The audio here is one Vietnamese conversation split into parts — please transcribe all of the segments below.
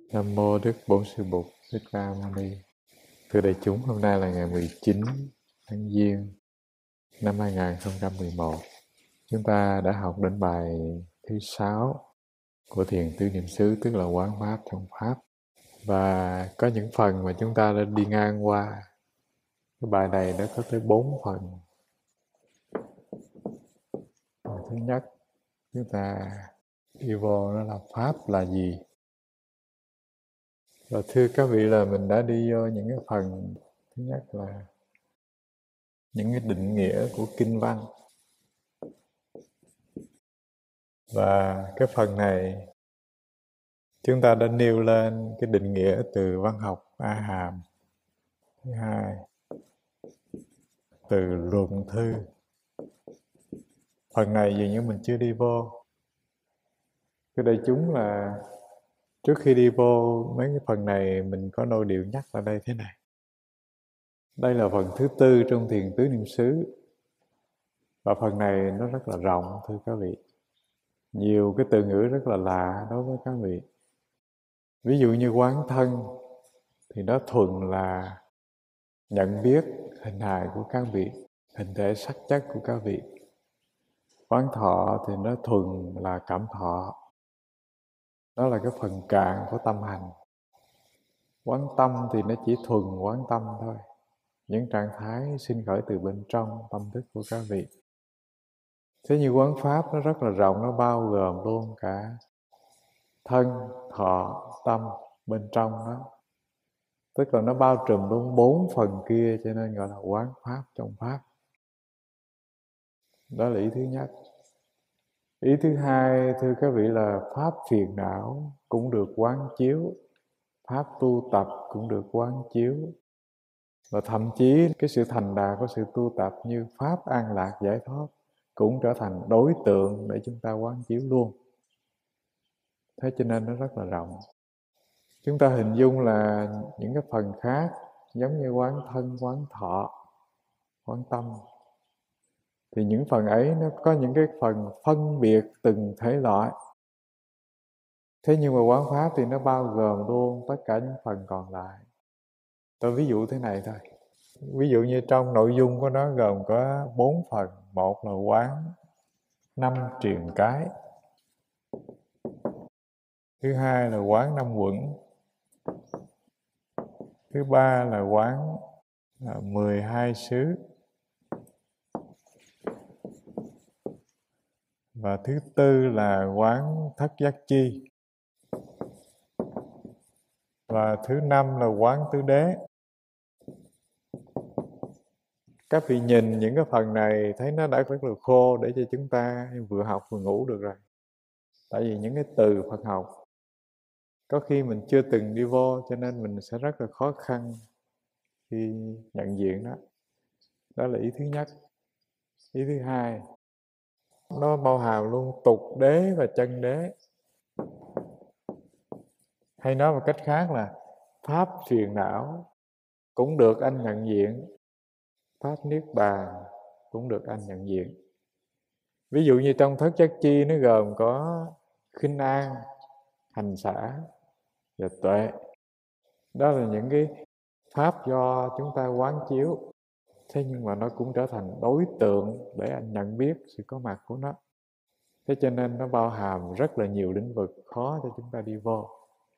Nam mô Đức Bổn Sư Bụt Thích Ca Mâu Ni. Thưa đại chúng, hôm nay là ngày 19 tháng Giêng năm 2011. Chúng ta đã học đến bài thứ 6 của Thiền Tứ Niệm xứ, tức là quán pháp trong pháp. Và có những phần mà chúng ta đã đi ngang qua. Cái bài này nó có tới 4 phần. Phần thứ nhất, chúng ta đi vô đó là pháp là gì. Và thưa các vị là mình đã đi vô những cái phần thứ nhất là những cái định nghĩa của kinh văn. Và cái phần này chúng ta đã nêu lên cái định nghĩa từ văn học A Hàm. Thứ hai, từ luận thư. Phần này dường như mình chưa đi vô. Cái đây chúng là trước khi đi vô mấy cái phần này mình có đôi điều nhắc ở đây thế này. Đây là phần thứ 4 trong Thiền Tứ Niệm xứ. Và phần này nó rất là rộng thưa các vị. Nhiều cái từ ngữ rất là lạ đối với các vị. Ví dụ như quán thân thì nó thuần là nhận biết hình hài của các vị, hình thể sắc chất của các vị. Quán thọ thì nó thuần là cảm thọ. Đó là cái phần cạn của tâm hành. Quán tâm thì nó chỉ thuần quán tâm thôi. Những trạng thái sinh khởi từ bên trong tâm thức của các vị. Thế như quán pháp nó rất là rộng, nó bao gồm luôn cả thân, thọ, tâm bên trong đó. Tức là nó bao trùm luôn 4 phần kia, cho nên gọi là quán pháp trong pháp. Đó là ý thứ nhất. Ý thứ hai, thưa các vị, là pháp phiền não cũng được quán chiếu, pháp tu tập cũng được quán chiếu. Và thậm chí cái sự thành đạt của sự tu tập như pháp an lạc giải thoát cũng trở thành đối tượng để chúng ta quán chiếu luôn. Thế cho nên nó rất là rộng. Chúng ta hình dung là những cái phần khác giống như quán thân, quán thọ, quán tâm, thì những phần ấy nó có những cái phần phân biệt từng thể loại. Thế nhưng mà quán pháp thì nó bao gồm luôn tất cả những phần còn lại. Tôi ví dụ thế này thôi. Ví dụ như trong nội dung của nó gồm có 4 phần. Một là quán 5 triền cái. Thứ hai là quán 5 quẩn. Thứ ba là quán 12 xứ. Và thứ tư là quán thất giác chi. Và thứ năm là quán tứ đế. Các vị nhìn những cái phần này thấy nó đã rất là khô để cho chúng ta vừa học vừa ngủ được rồi. Tại vì những cái từ Phật học có khi mình chưa từng đi vô, cho nên mình sẽ rất là khó khăn khi nhận diện đó. Đó là ý thứ nhất. Ý thứ hai, nó bao hàm luôn tục đế và chân đế. Hay nói một cách khác là pháp phiền não cũng được anh nhận diện, pháp niết bàn cũng được anh nhận diện. Ví dụ như trong thất giác chi nó gồm có khinh an, hành xả và tuệ. Đó là những cái pháp do chúng ta quán chiếu. Thế nhưng mà nó cũng trở thành đối tượng để anh nhận biết sự có mặt của nó. Thế cho nên nó bao hàm rất là nhiều lĩnh vực khó cho chúng ta đi vô.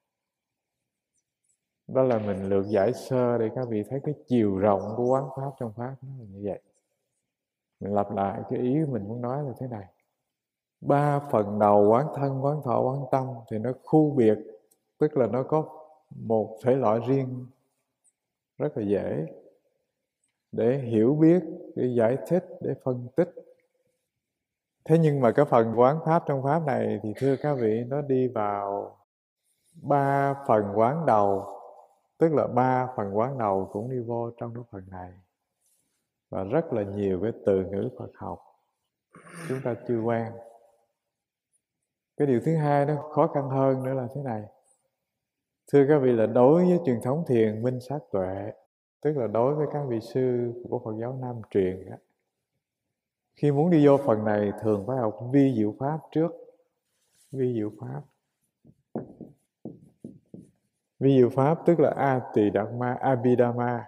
Đó là mình lược giải sơ để các vị thấy cái chiều rộng của quán pháp trong pháp nó là như vậy. Mình lặp lại cái ý mình muốn nói là thế này. 3 phần đầu quán thân, quán thọ, quán tâm thì nó khu biệt, tức là nó có một thể loại riêng rất là dễ để hiểu biết, để giải thích, để phân tích. Thế nhưng mà cái phần quán pháp trong pháp này thì thưa các vị, nó đi vào 3 phần quán đầu, tức là 3 phần quán đầu cũng đi vô trong cái phần này. Và rất là nhiều cái từ ngữ Phật học chúng ta chưa quen. Cái điều thứ hai nó khó khăn hơn nữa là thế này. Thưa các vị, là đối với truyền thống thiền minh sát tuệ, tức là đối với các vị sư của Phật giáo Nam truyền, khi muốn đi vô phần này thường phải học vi diệu pháp trước. Vi diệu pháp Vi diệu pháp tức là Abhidhamma.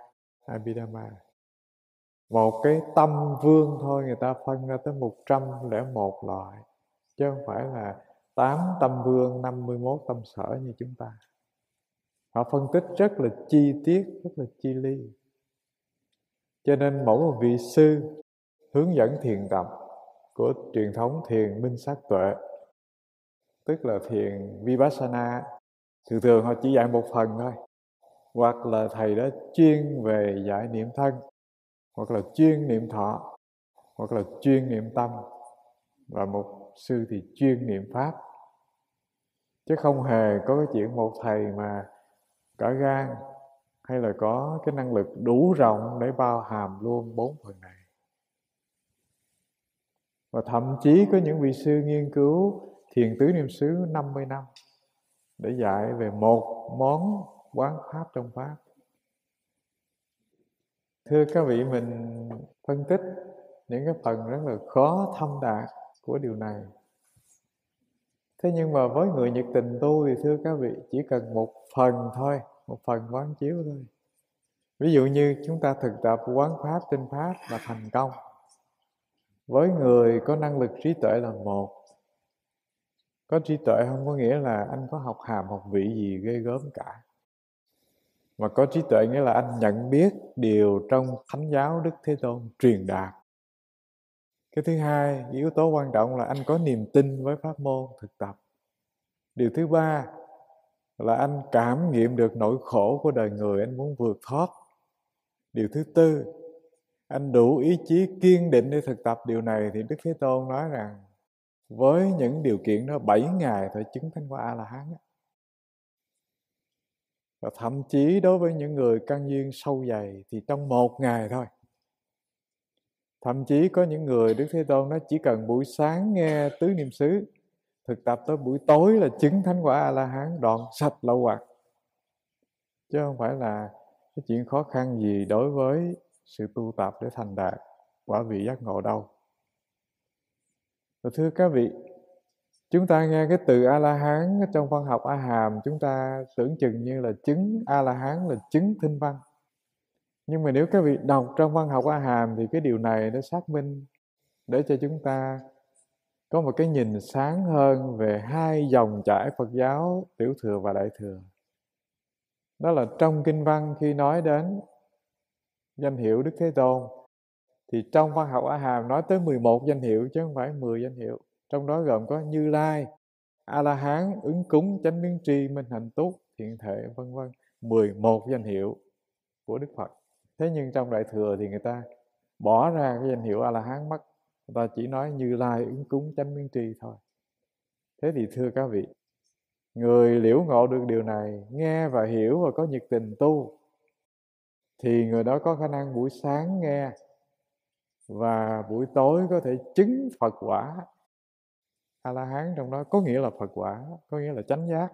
Một cái tâm vương thôi người ta phân ra tới 101 loại, chứ không phải là 8 tâm vương, 51 tâm sở như chúng ta. Họ phân tích rất là chi tiết, rất là chi ly. Cho nên mỗi một vị sư hướng dẫn thiền tập của truyền thống thiền minh sát tuệ, tức là thiền Vipassana, thường thường họ chỉ dạy một phần thôi. Hoặc là thầy đó chuyên về dạy niệm thân, hoặc là chuyên niệm thọ, hoặc là chuyên niệm tâm, và một sư thì chuyên niệm pháp. Chứ không hề có cái chuyện một thầy mà cả gan hay là có cái năng lực đủ rộng để bao hàm luôn 4 phần này. Và thậm chí có những vị sư nghiên cứu thiền tứ niệm xứ 50 năm để dạy về một món quán pháp trong pháp. Thưa các vị, mình phân tích những cái phần rất là khó thâm đạt của điều này. Thế nhưng mà với người nhiệt tình tu thì thưa các vị, chỉ cần một phần thôi, một phần quán chiếu thôi. Ví dụ như chúng ta thực tập quán pháp trên pháp là thành công. Với người có năng lực trí tuệ là một. Có trí tuệ không có nghĩa là anh có học hàm học vị gì ghê gớm cả. Mà có trí tuệ nghĩa là anh nhận biết điều trong Thánh giáo Đức Thế Tôn truyền đạt. Cái thứ hai, yếu tố quan trọng là anh có niềm tin với pháp môn thực tập. Điều thứ ba là anh cảm nghiệm được nỗi khổ của đời người, anh muốn vượt thoát. Điều thứ tư, anh đủ ý chí kiên định để thực tập điều này, thì Đức Thế Tôn nói rằng với những điều kiện đó 7 ngày thôi chứng thánh quả A-la-hán. Và thậm chí đối với những người căn duyên sâu dày thì trong 1 ngày thôi. Thậm chí có những người Đức Thế Tôn nói chỉ cần buổi sáng nghe tứ niệm xứ, thực tập tới buổi tối là chứng thánh quả A-la-hán, đoạn sạch lậu hoặc. Chứ không phải là cái chuyện khó khăn gì đối với sự tu tập để thành đạt quả vị giác ngộ đâu. Và thưa các vị, chúng ta nghe cái từ A-la-hán trong văn học A Hàm, chúng ta tưởng chừng như là chứng A-la-hán là chứng thinh văn. Nhưng mà nếu các vị đọc trong văn học A Hàm thì cái điều này nó xác minh để cho chúng ta có một cái nhìn sáng hơn về hai dòng chảy Phật giáo, Tiểu Thừa và Đại Thừa. Đó là trong kinh văn khi nói đến danh hiệu Đức Thế Tôn thì trong văn học A Hàm nói tới 11 danh hiệu chứ không phải 10 danh hiệu. Trong đó gồm có Như Lai, A-la-hán, ứng cúng, chánh biến tri, minh hạnh túc, thiện thể, vân vân. 11 danh hiệu của Đức Phật. Thế nhưng trong Đại Thừa thì người ta bỏ ra cái danh hiệu A-la-hán mất. Người ta chỉ nói Như Lai, ứng cúng, chánh biến tri thôi. Thế thì thưa các vị, người liễu ngộ được điều này, nghe và hiểu và có nhiệt tình tu, thì người đó có khả năng buổi sáng nghe và buổi tối có thể chứng Phật quả A-la-hán, trong đó có nghĩa là Phật quả, có nghĩa là chánh giác.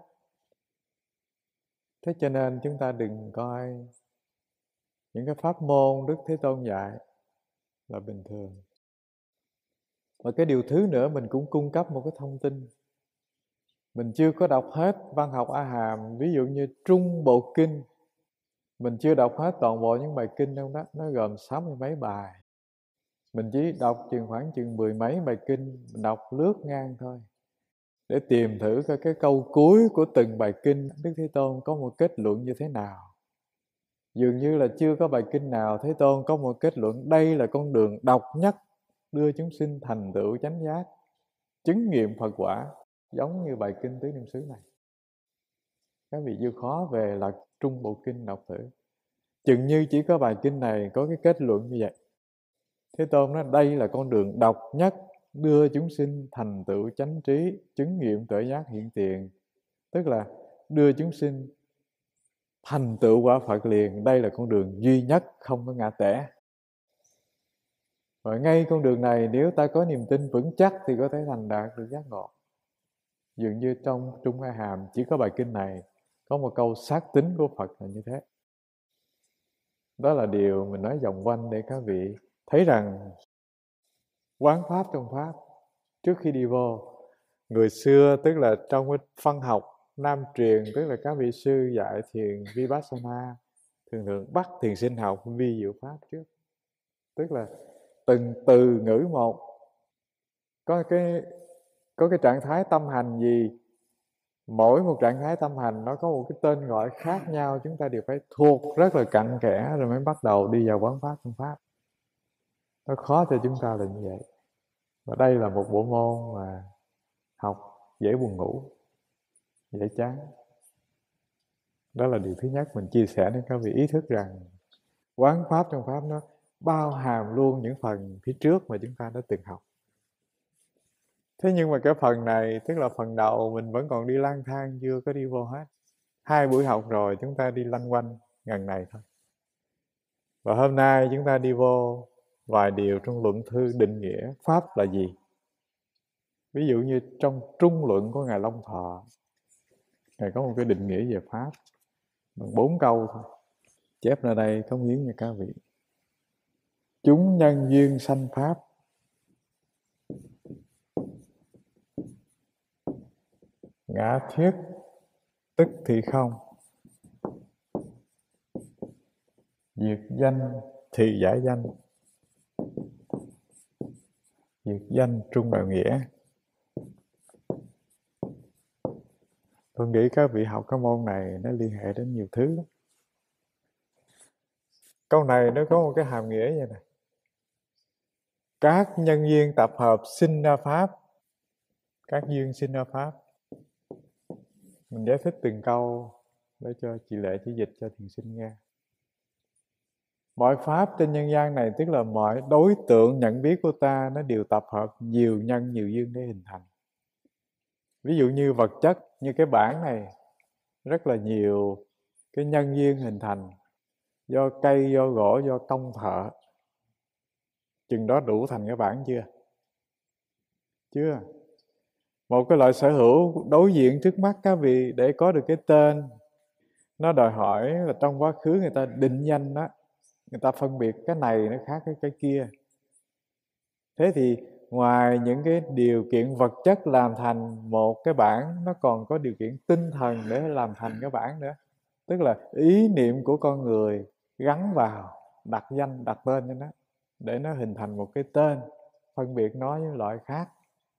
Thế cho nên chúng ta đừng coi những cái pháp môn Đức Thế Tôn dạy là bình thường. Và cái điều thứ nữa, mình cũng cung cấp một cái thông tin. Mình chưa có đọc hết văn học A Hàm, ví dụ như Trung Bộ Kinh. Mình chưa đọc hết toàn bộ những bài kinh trong đó, nó gồm 60 mấy bài. Mình chỉ đọc khoảng 10 mấy bài kinh, mình đọc lướt ngang thôi. Để tìm thử coi cái câu cuối của từng bài kinh Đức Thế Tôn có một kết luận như thế nào. Dường như là chưa có bài kinh nào Thế Tôn có một kết luận đây là con đường độc nhất đưa chúng sinh thành tựu chánh giác, chứng nghiệm Phật quả, giống như bài kinh tứ niệm xứ này. Các vị chịu khó về là Trung Bộ Kinh đọc thử. Chừng như chỉ có bài kinh này có cái kết luận như vậy. Thế Tôn nói đây là con đường độc nhất đưa chúng sinh thành tựu chánh trí, chứng nghiệm tuệ giác hiện tiền. Tức là đưa chúng sinh thành tựu quả Phật liền. Đây là con đường duy nhất, không có ngã tẻ. Và ngay con đường này nếu ta có niềm tin vững chắc thì có thể thành đạt được giác ngộ. Dường như trong Trung A Hàm chỉ có bài kinh này có một câu xác tín của Phật là như thế. Đó là điều mình nói vòng quanh để các vị thấy rằng quán pháp trong pháp. Trước khi đi vô, người xưa tức là trong cái văn học Nam truyền, tức là các vị sư dạy thiền Vipassana, thường bắt thiền sinh học vi diệu pháp trước. Tức là từng từ ngữ một, có cái trạng thái tâm hành gì, mỗi một trạng thái tâm hành nó có một cái tên gọi khác nhau, chúng ta đều phải thuộc rất là cặn kẽ rồi mới bắt đầu đi vào quán pháp phương pháp. Nó khó cho chúng ta là như vậy. Và đây là một bộ môn mà học dễ buồn ngủ, dễ chán. Đó là điều thứ nhất mình chia sẻ đến các vị, ý thức rằng quán pháp trong pháp nó bao hàm luôn những phần phía trước mà chúng ta đã từng học. Thế nhưng mà cái phần này, tức là phần đầu mình vẫn còn đi lang thang, chưa có đi vô hết. 2 buổi học rồi chúng ta đi lanh quanh gần này thôi. Và hôm nay chúng ta đi vô vài điều trong luận thư định nghĩa pháp là gì. Ví dụ như trong trung luận của Ngài Long Thọ, Ngài có một cái định nghĩa về pháp bằng 4 câu thôi, chép ra đây cống hiến cho các vị. Chúng nhân duyên sanh pháp, ngã thiết tức thì không, diệt danh thì giải danh, diệt danh trung đạo nghĩa. Tôi nghĩ các vị học cái môn này nó liên hệ đến nhiều thứ lắm. Câu này nó có một cái hàm nghĩa vậy nè: các nhân duyên tập hợp sinh ra pháp. Các duyên sinh ra pháp. Mình giải thích từng câu để cho chị Lệ chỉ dịch cho thiền sinh nghe. Mọi pháp trên nhân gian này, tức là mọi đối tượng nhận biết của ta, nó đều tập hợp nhiều nhân nhiều duyên để hình thành. Ví dụ như vật chất, như cái bảng này, rất là nhiều cái nhân duyên hình thành, do cây, do gỗ, do công thợ. Chừng đó đủ thành cái bảng chưa? Chưa. Một cái loại sở hữu đối diện trước mắt các vị để có được cái tên, nó đòi hỏi là trong quá khứ người ta định danh đó, người ta phân biệt cái này nó khác cái kia. Thế thì ngoài những cái điều kiện vật chất làm thành một cái bảng, nó còn có điều kiện tinh thần để làm thành cái bảng nữa. Tức là ý niệm của con người gắn vào, đặt danh, đặt tên cho nó, để nó hình thành một cái tên, phân biệt nó với loại khác.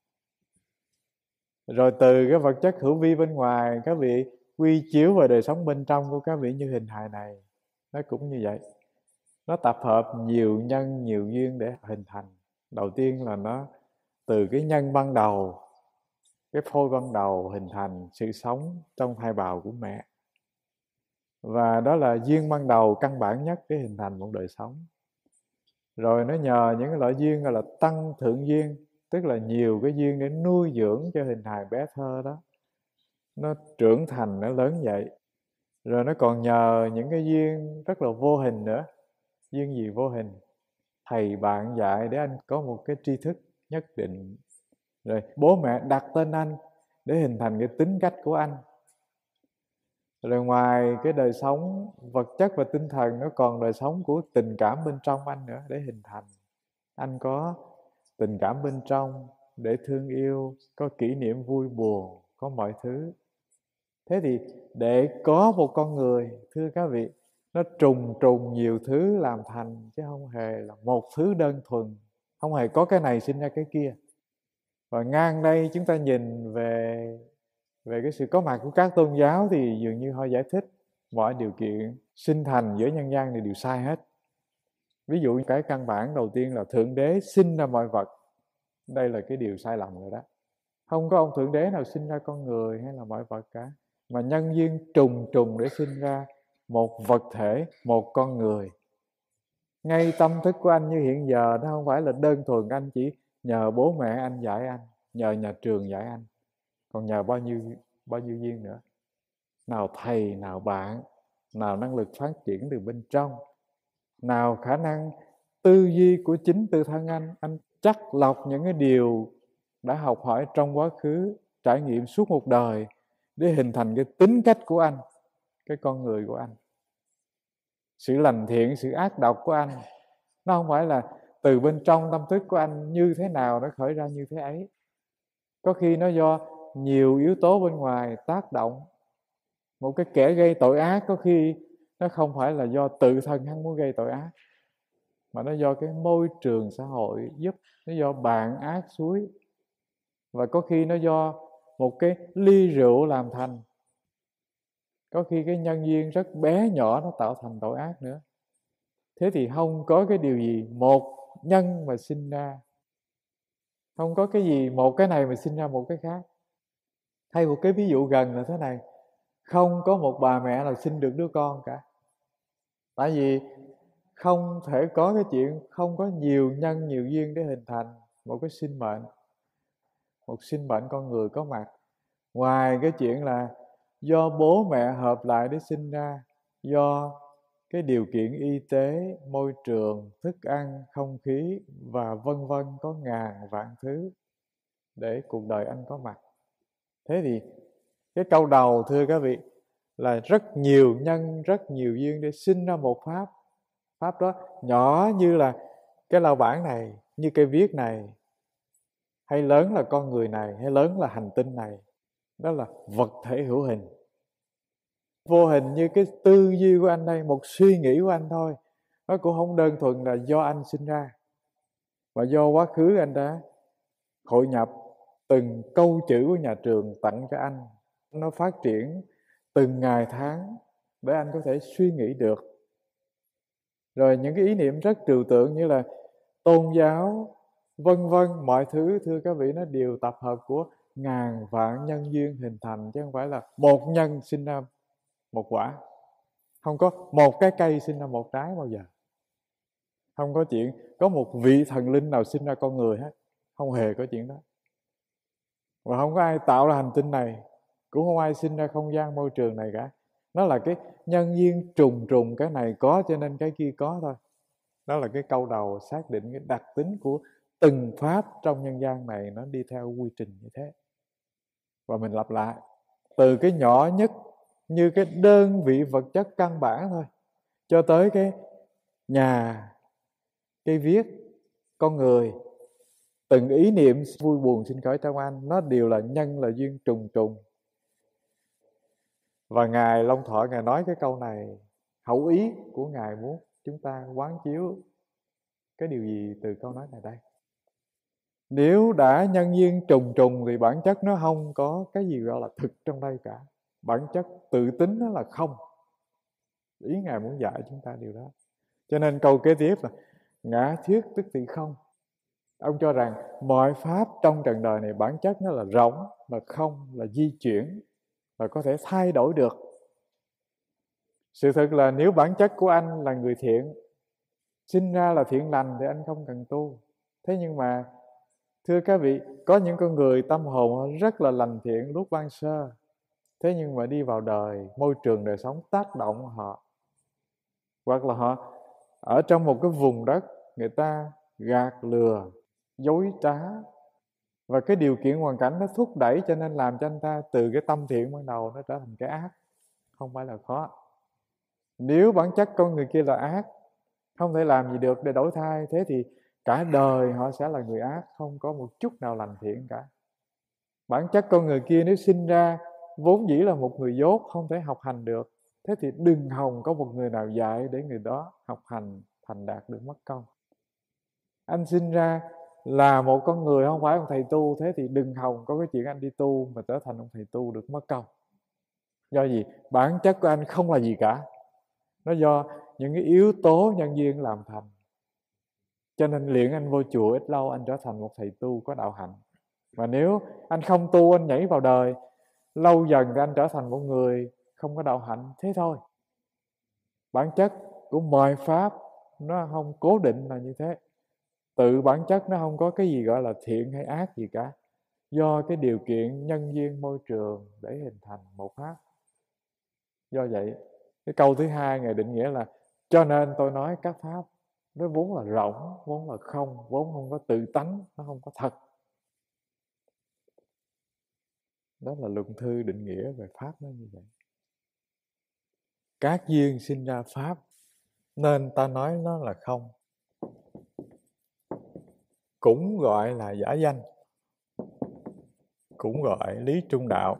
Rồi từ cái vật chất hữu vi bên ngoài, các vị quy chiếu vào đời sống bên trong của các vị như hình hài này, nó cũng như vậy. Nó tập hợp nhiều nhân, nhiều duyên để hình thành. Đầu tiên là nó từ cái nhân ban đầu, cái phôi ban đầu hình thành sự sống trong thai bào của mẹ. Và đó là duyên ban đầu căn bản nhất để hình thành một đời sống. Rồi nó nhờ những cái loại duyên gọi là tăng thượng duyên, tức là nhiều cái duyên để nuôi dưỡng cho hình hài bé thơ đó, nó trưởng thành, nó lớn dậy. Rồi nó còn nhờ những cái duyên rất là vô hình nữa. Duyên gì vô hình? Thầy bạn dạy để anh có một cái tri thức nhất định. Rồi bố mẹ đặt tên anh để hình thành cái tính cách của anh. Rồi ngoài cái đời sống vật chất và tinh thần, nó còn đời sống của tình cảm bên trong anh nữa để hình thành. Anh có tình cảm bên trong để thương yêu, có kỷ niệm vui buồn, có mọi thứ. Thế thì để có một con người, thưa các vị, nó trùng nhiều thứ làm thành, chứ không hề là một thứ đơn thuần, không hề có cái này sinh ra cái kia. Và ngang đây chúng ta nhìn về cái sự có mặt của các tôn giáo thì dường như họ giải thích mọi điều kiện sinh thành giữa nhân gian thì đều sai hết. Ví dụ cái căn bản đầu tiên là Thượng Đế sinh ra mọi vật. Đây là cái điều sai lầm rồi đó. Không có ông Thượng Đế nào sinh ra con người hay là mọi vật cả, mà nhân duyên trùng để sinh ra một vật thể, một con người. Ngay tâm thức của anh như hiện giờ, nó không phải là đơn thuần anh chỉ nhờ bố mẹ anh dạy anh, nhờ nhà trường dạy anh, còn nhờ bao nhiêu duyên nữa. Nào thầy, nào bạn, nào năng lực phát triển từ bên trong, nào khả năng tư duy của chính tự thân anh chắc lọc những cái điều đã học hỏi trong quá khứ, trải nghiệm suốt một đời để hình thành cái tính cách của anh, cái con người của anh. Sự lành thiện, sự ác độc của anh, nó không phải là từ bên trong tâm thức của anh như thế nào nó khởi ra như thế ấy. Có khi nó do nhiều yếu tố bên ngoài tác động. Một cái kẻ gây tội ác có khi nó không phải là do tự thân hắn muốn gây tội ác, mà nó do cái môi trường xã hội giúp, nó do bạn ác suối, và có khi nó do một cái ly rượu làm thành. Có khi cái nhân duyên rất bé nhỏ nó tạo thành tội ác nữa. Thế thì không có cái điều gì một nhân mà sinh ra, không có cái gì một cái này mà sinh ra một cái khác. Hay một cái ví dụ gần là thế này: không có một bà mẹ nào sinh được đứa con cả. Tại vì không thể có cái chuyện không có nhiều nhân nhiều duyên để hình thành một cái sinh mệnh, một sinh mệnh con người có mặt. Ngoài cái chuyện là do bố mẹ hợp lại để sinh ra, do cái điều kiện y tế, môi trường, thức ăn, không khí và vân vân, có ngàn vạn thứ để cuộc đời anh có mặt. Thế thì cái câu đầu, thưa các vị, là rất nhiều nhân, rất nhiều duyên để sinh ra một pháp. Pháp đó nhỏ như là cái lao bản này, như cây viết này, hay lớn là con người này, hay lớn là hành tinh này. Đó là vật thể hữu hình. Vô hình như cái tư duy của anh đây, một suy nghĩ của anh thôi. Nó cũng không đơn thuần là do anh sinh ra, mà do quá khứ anh đã hội nhập từng câu chữ của nhà trường tặng cho anh. Nó phát triển từng ngày tháng để anh có thể suy nghĩ được. Rồi những cái ý niệm rất trừu tượng như là tôn giáo, vân vân, mọi thứ, thưa các vị, nó đều tập hợp của ngàn vạn nhân duyên hình thành, chứ không phải là một nhân sinh ra một quả. Không có một cái cây sinh ra một trái bao giờ. Không có chuyện có một vị thần linh nào sinh ra con người hết. Không hề có chuyện đó. Và không có ai tạo ra hành tinh này, cũng không ai sinh ra không gian môi trường này cả. Nó là cái nhân duyên trùng trùng, cái này có cho nên cái kia có thôi. Đó là cái câu đầu xác định cái đặc tính của từng pháp trong nhân gian này, nó đi theo quy trình như thế. Và mình lặp lại, từ cái nhỏ nhất như cái đơn vị vật chất căn bản thôi, cho tới cái nhà, cây viết, con người, từng ý niệm vui buồn sinh khởi trong anh, nó đều là nhân, là duyên trùng trùng. Và Ngài Long Thọ, Ngài nói cái câu này, hậu ý của Ngài muốn chúng ta quán chiếu cái điều gì từ câu nói này đây? Nếu đã nhân duyên trùng trùng thì bản chất nó không có cái gì gọi là thực trong đây cả. Bản chất tự tính nó là không. Ý Ngài muốn dạy chúng ta điều đó. Cho nên câu kế tiếp là ngã thuyết tức thì không. Ông cho rằng mọi pháp trong trần đời này bản chất nó là rỗng, là không, là di chuyển, và có thể thay đổi được. Sự thật là nếu bản chất của anh là người thiện, sinh ra là thiện lành, thì anh không cần tu. Thế nhưng mà thưa các vị, có những con người tâm hồn họ rất là lành thiện lúc ban sơ, thế nhưng mà đi vào đời, môi trường đời sống tác động họ, hoặc là họ ở trong một cái vùng đất người ta gạt lừa, dối trá, và cái điều kiện hoàn cảnh nó thúc đẩy cho nên làm cho anh ta từ cái tâm thiện ban đầu nó trở thành cái ác. Không phải là khó. Nếu bản chất con người kia là ác, không thể làm gì được để đổi thay, thế thì cả đời họ sẽ là người ác, không có một chút nào lành thiện cả. Bản chất con người kia nếu sinh ra vốn dĩ là một người dốt, không thể học hành được, thế thì đừng hòng có một người nào dạy để người đó học hành thành đạt được mất công. Anh sinh ra là một con người, không phải ông thầy tu, thế thì đừng hòng có cái chuyện anh đi tu mà trở thành ông thầy tu được mất công. Do gì? Bản chất của anh không là gì cả. Nó do những cái yếu tố nhân duyên làm thành. Cho nên luyện anh vô chùa ít lâu, anh trở thành một thầy tu có đạo hạnh. Mà nếu anh không tu, anh nhảy vào đời, lâu dần thì anh trở thành một người không có đạo hạnh. Thế thôi. Bản chất của mọi pháp nó không cố định là như thế. Tự bản chất nó không có cái gì gọi là thiện hay ác gì cả. Do cái điều kiện nhân duyên môi trường để hình thành một pháp. Do vậy, cái câu thứ hai Ngài định nghĩa là cho nên tôi nói các pháp nó vốn là rỗng, vốn là không, vốn không có tự tánh, nó không có thật. Đó là luận thư định nghĩa về pháp nó như vậy. Các duyên sinh ra pháp, nên ta nói nó là không. Cũng gọi là giả danh. cũng gọi lý trung đạo.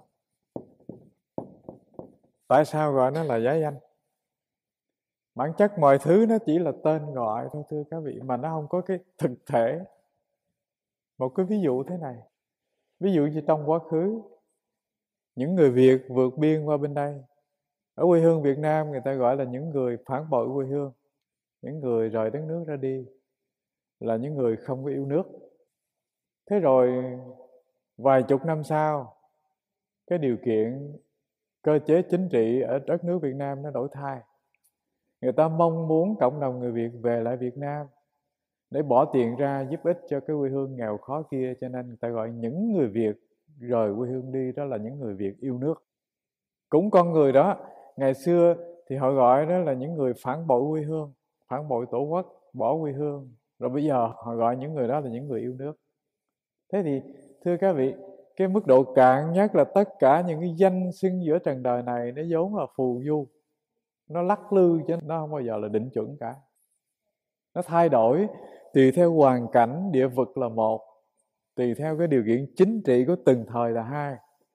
Tại sao gọi nó là giá danh? Bản chất mọi thứ nó chỉ là tên gọi thôi thưa các vị, mà nó không có cái thực thể. Một cái ví dụ thế này, ví dụ như trong quá khứ, những người Việt vượt biên qua bên đây, ở quê hương Việt Nam người ta gọi là những người phản bội quê hương, những người rời đất nước ra đi, là những người không có yêu nước. Thế rồi vài chục năm sau, cái điều kiện cơ chế chính trị ở đất nước Việt Nam nó đổi thay. Người ta mong muốn cộng đồng người Việt về lại Việt Nam để bỏ tiền ra giúp ích cho cái quê hương nghèo khó kia, cho nên người ta gọi những người Việt rời quê hương đi đó là những người Việt yêu nước. Cũng con người đó, ngày xưa thì họ gọi đó là những người phản bội quê hương, phản bội tổ quốc, bỏ quê hương. Rồi bây giờ họ gọi những người đó là những người yêu nước. Thế thì thưa các vị, cái mức độ cạn nhất là tất cả những cái danh xưng giữa trần đời này nó vốn là phù du, nó lắc lư chứ nó không bao giờ là định chuẩn cả. Nó thay đổi tùy theo hoàn cảnh địa vực là một, tùy theo cái điều kiện chính trị của từng thời là hai.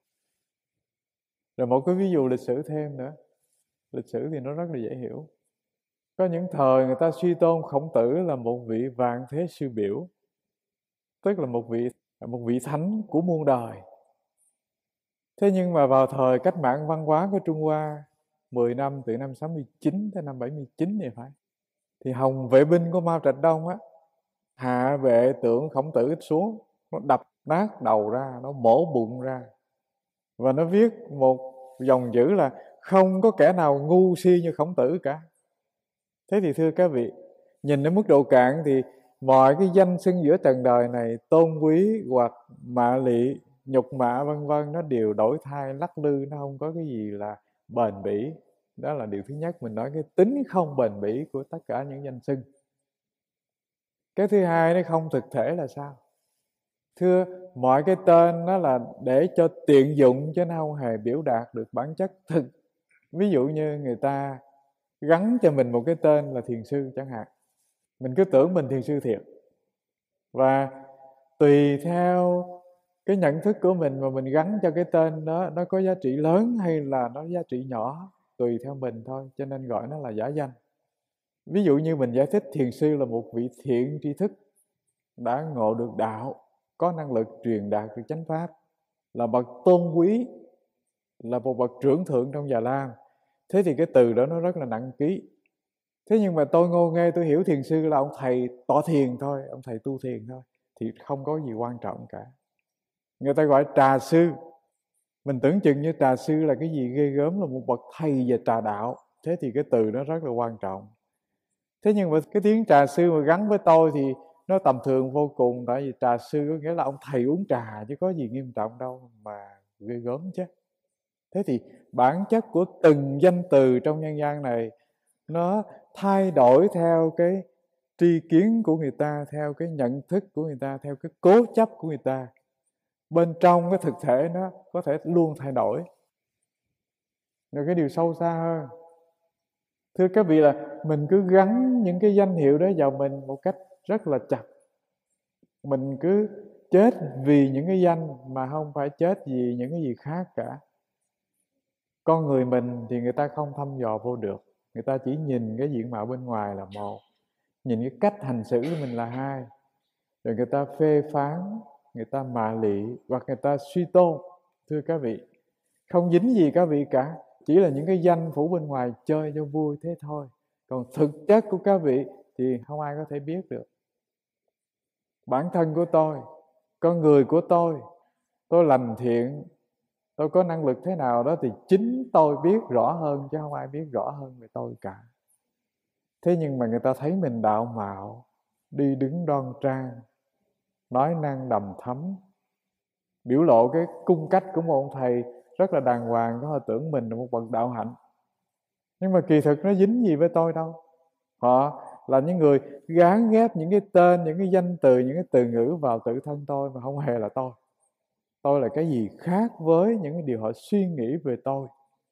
Rồi một cái ví dụ lịch sử thêm nữa. Lịch sử thì nó rất là dễ hiểu. Có những thời người ta suy tôn Khổng Tử là một vị vạn thế sư biểu, tức là một vị thánh của muôn đời. Thế nhưng mà vào thời cách mạng văn hóa của Trung Hoa 10 năm, từ năm 69 tới năm 79 thì phải, thì Hồng vệ binh của Mao Trạch Đông á hạ vệ tượng Khổng Tử xuống, nó đập nát đầu ra, nó mổ bụng ra, và nó viết một dòng chữ là không có kẻ nào ngu si như Khổng Tử cả. Thế thì thưa các vị, nhìn đến mức độ cạn thì mọi cái danh xưng giữa trần đời này, tôn quý hoặc mạ lị, nhục mạ vân vân, nó đều đổi thay lắc lư, nó không có cái gì là bền bỉ. Đó là điều thứ nhất, mình nói cái tính không bền bỉ của tất cả những danh xưng. Cái thứ hai, nó không thực thể là sao? Thưa, mọi cái tên nó là để cho tiện dụng chứ nó không hề biểu đạt được bản chất thực. Ví dụ như người ta gắn cho mình một cái tên là thiền sư chẳng hạn, mình cứ tưởng mình thiền sư thiệt, và tùy theo cái nhận thức của mình mà mình gắn cho cái tên đó, nó có giá trị lớn hay là nó giá trị nhỏ, tùy theo mình thôi, cho nên gọi nó là giả danh. Ví dụ như mình giải thích thiền sư là một vị thiện tri thức đã ngộ được đạo, có năng lực truyền đạt được chánh pháp, là bậc tôn quý, là một bậc trưởng thượng trong Già Lam. Thế thì cái từ đó nó rất là nặng ký. Thế nhưng mà tôi ngô nghê, tôi hiểu thiền sư là ông thầy tọa thiền thôi, ông thầy tu thiền thôi, thì không có gì quan trọng cả. Người ta gọi trà sư, mình tưởng chừng như trà sư là cái gì ghê gớm, là một bậc thầy về trà đạo. Thế thì cái từ nó rất là quan trọng. Thế nhưng mà cái tiếng trà sư mà gắn với tôi thì nó tầm thường vô cùng, tại vì trà sư có nghĩa là ông thầy uống trà chứ có gì nghiêm trọng đâu mà ghê gớm chứ. Thế thì bản chất của từng danh từ trong nhân gian này nó thay đổi theo cái tri kiến của người ta, theo cái nhận thức của người ta, theo cái cố chấp của người ta. Bên trong cái thực thể nó có thể luôn thay đổi. Rồi cái điều sâu xa hơn, thưa các vị, là mình cứ gắn những cái danh hiệu đó vào mình một cách rất là chặt. Mình cứ chết vì những cái danh mà không phải chết vì những cái gì khác cả. Con người mình thì người ta không thăm dò vô được, người ta chỉ nhìn cái diện mạo bên ngoài là một, nhìn cái cách hành xử của mình là hai, rồi người ta phê phán, người ta mạ lị hoặc người ta suy tôn. Thưa các vị, không dính gì các vị cả, chỉ là những cái danh phủ bên ngoài chơi cho vui thế thôi. Còn thực chất của các vị thì không ai có thể biết được. Bản thân của tôi, con người của tôi lành thiện, tôi có năng lực thế nào đó thì chính tôi biết rõ hơn, chứ không ai biết rõ hơn về tôi cả. Thế nhưng mà người ta thấy mình đạo mạo, đi đứng đoan trang, nói năng đầm thấm, biểu lộ cái cung cách của một ông thầy rất là đàng hoàng, có họ tưởng mình là một bậc đạo hạnh. Nhưng mà kỳ thực nó dính gì với tôi đâu. Họ là những người gán ghép những cái tên, những cái danh từ, những cái từ ngữ vào tự thân tôi, mà không hề là tôi. Tôi là cái gì khác với những cái điều họ suy nghĩ về tôi.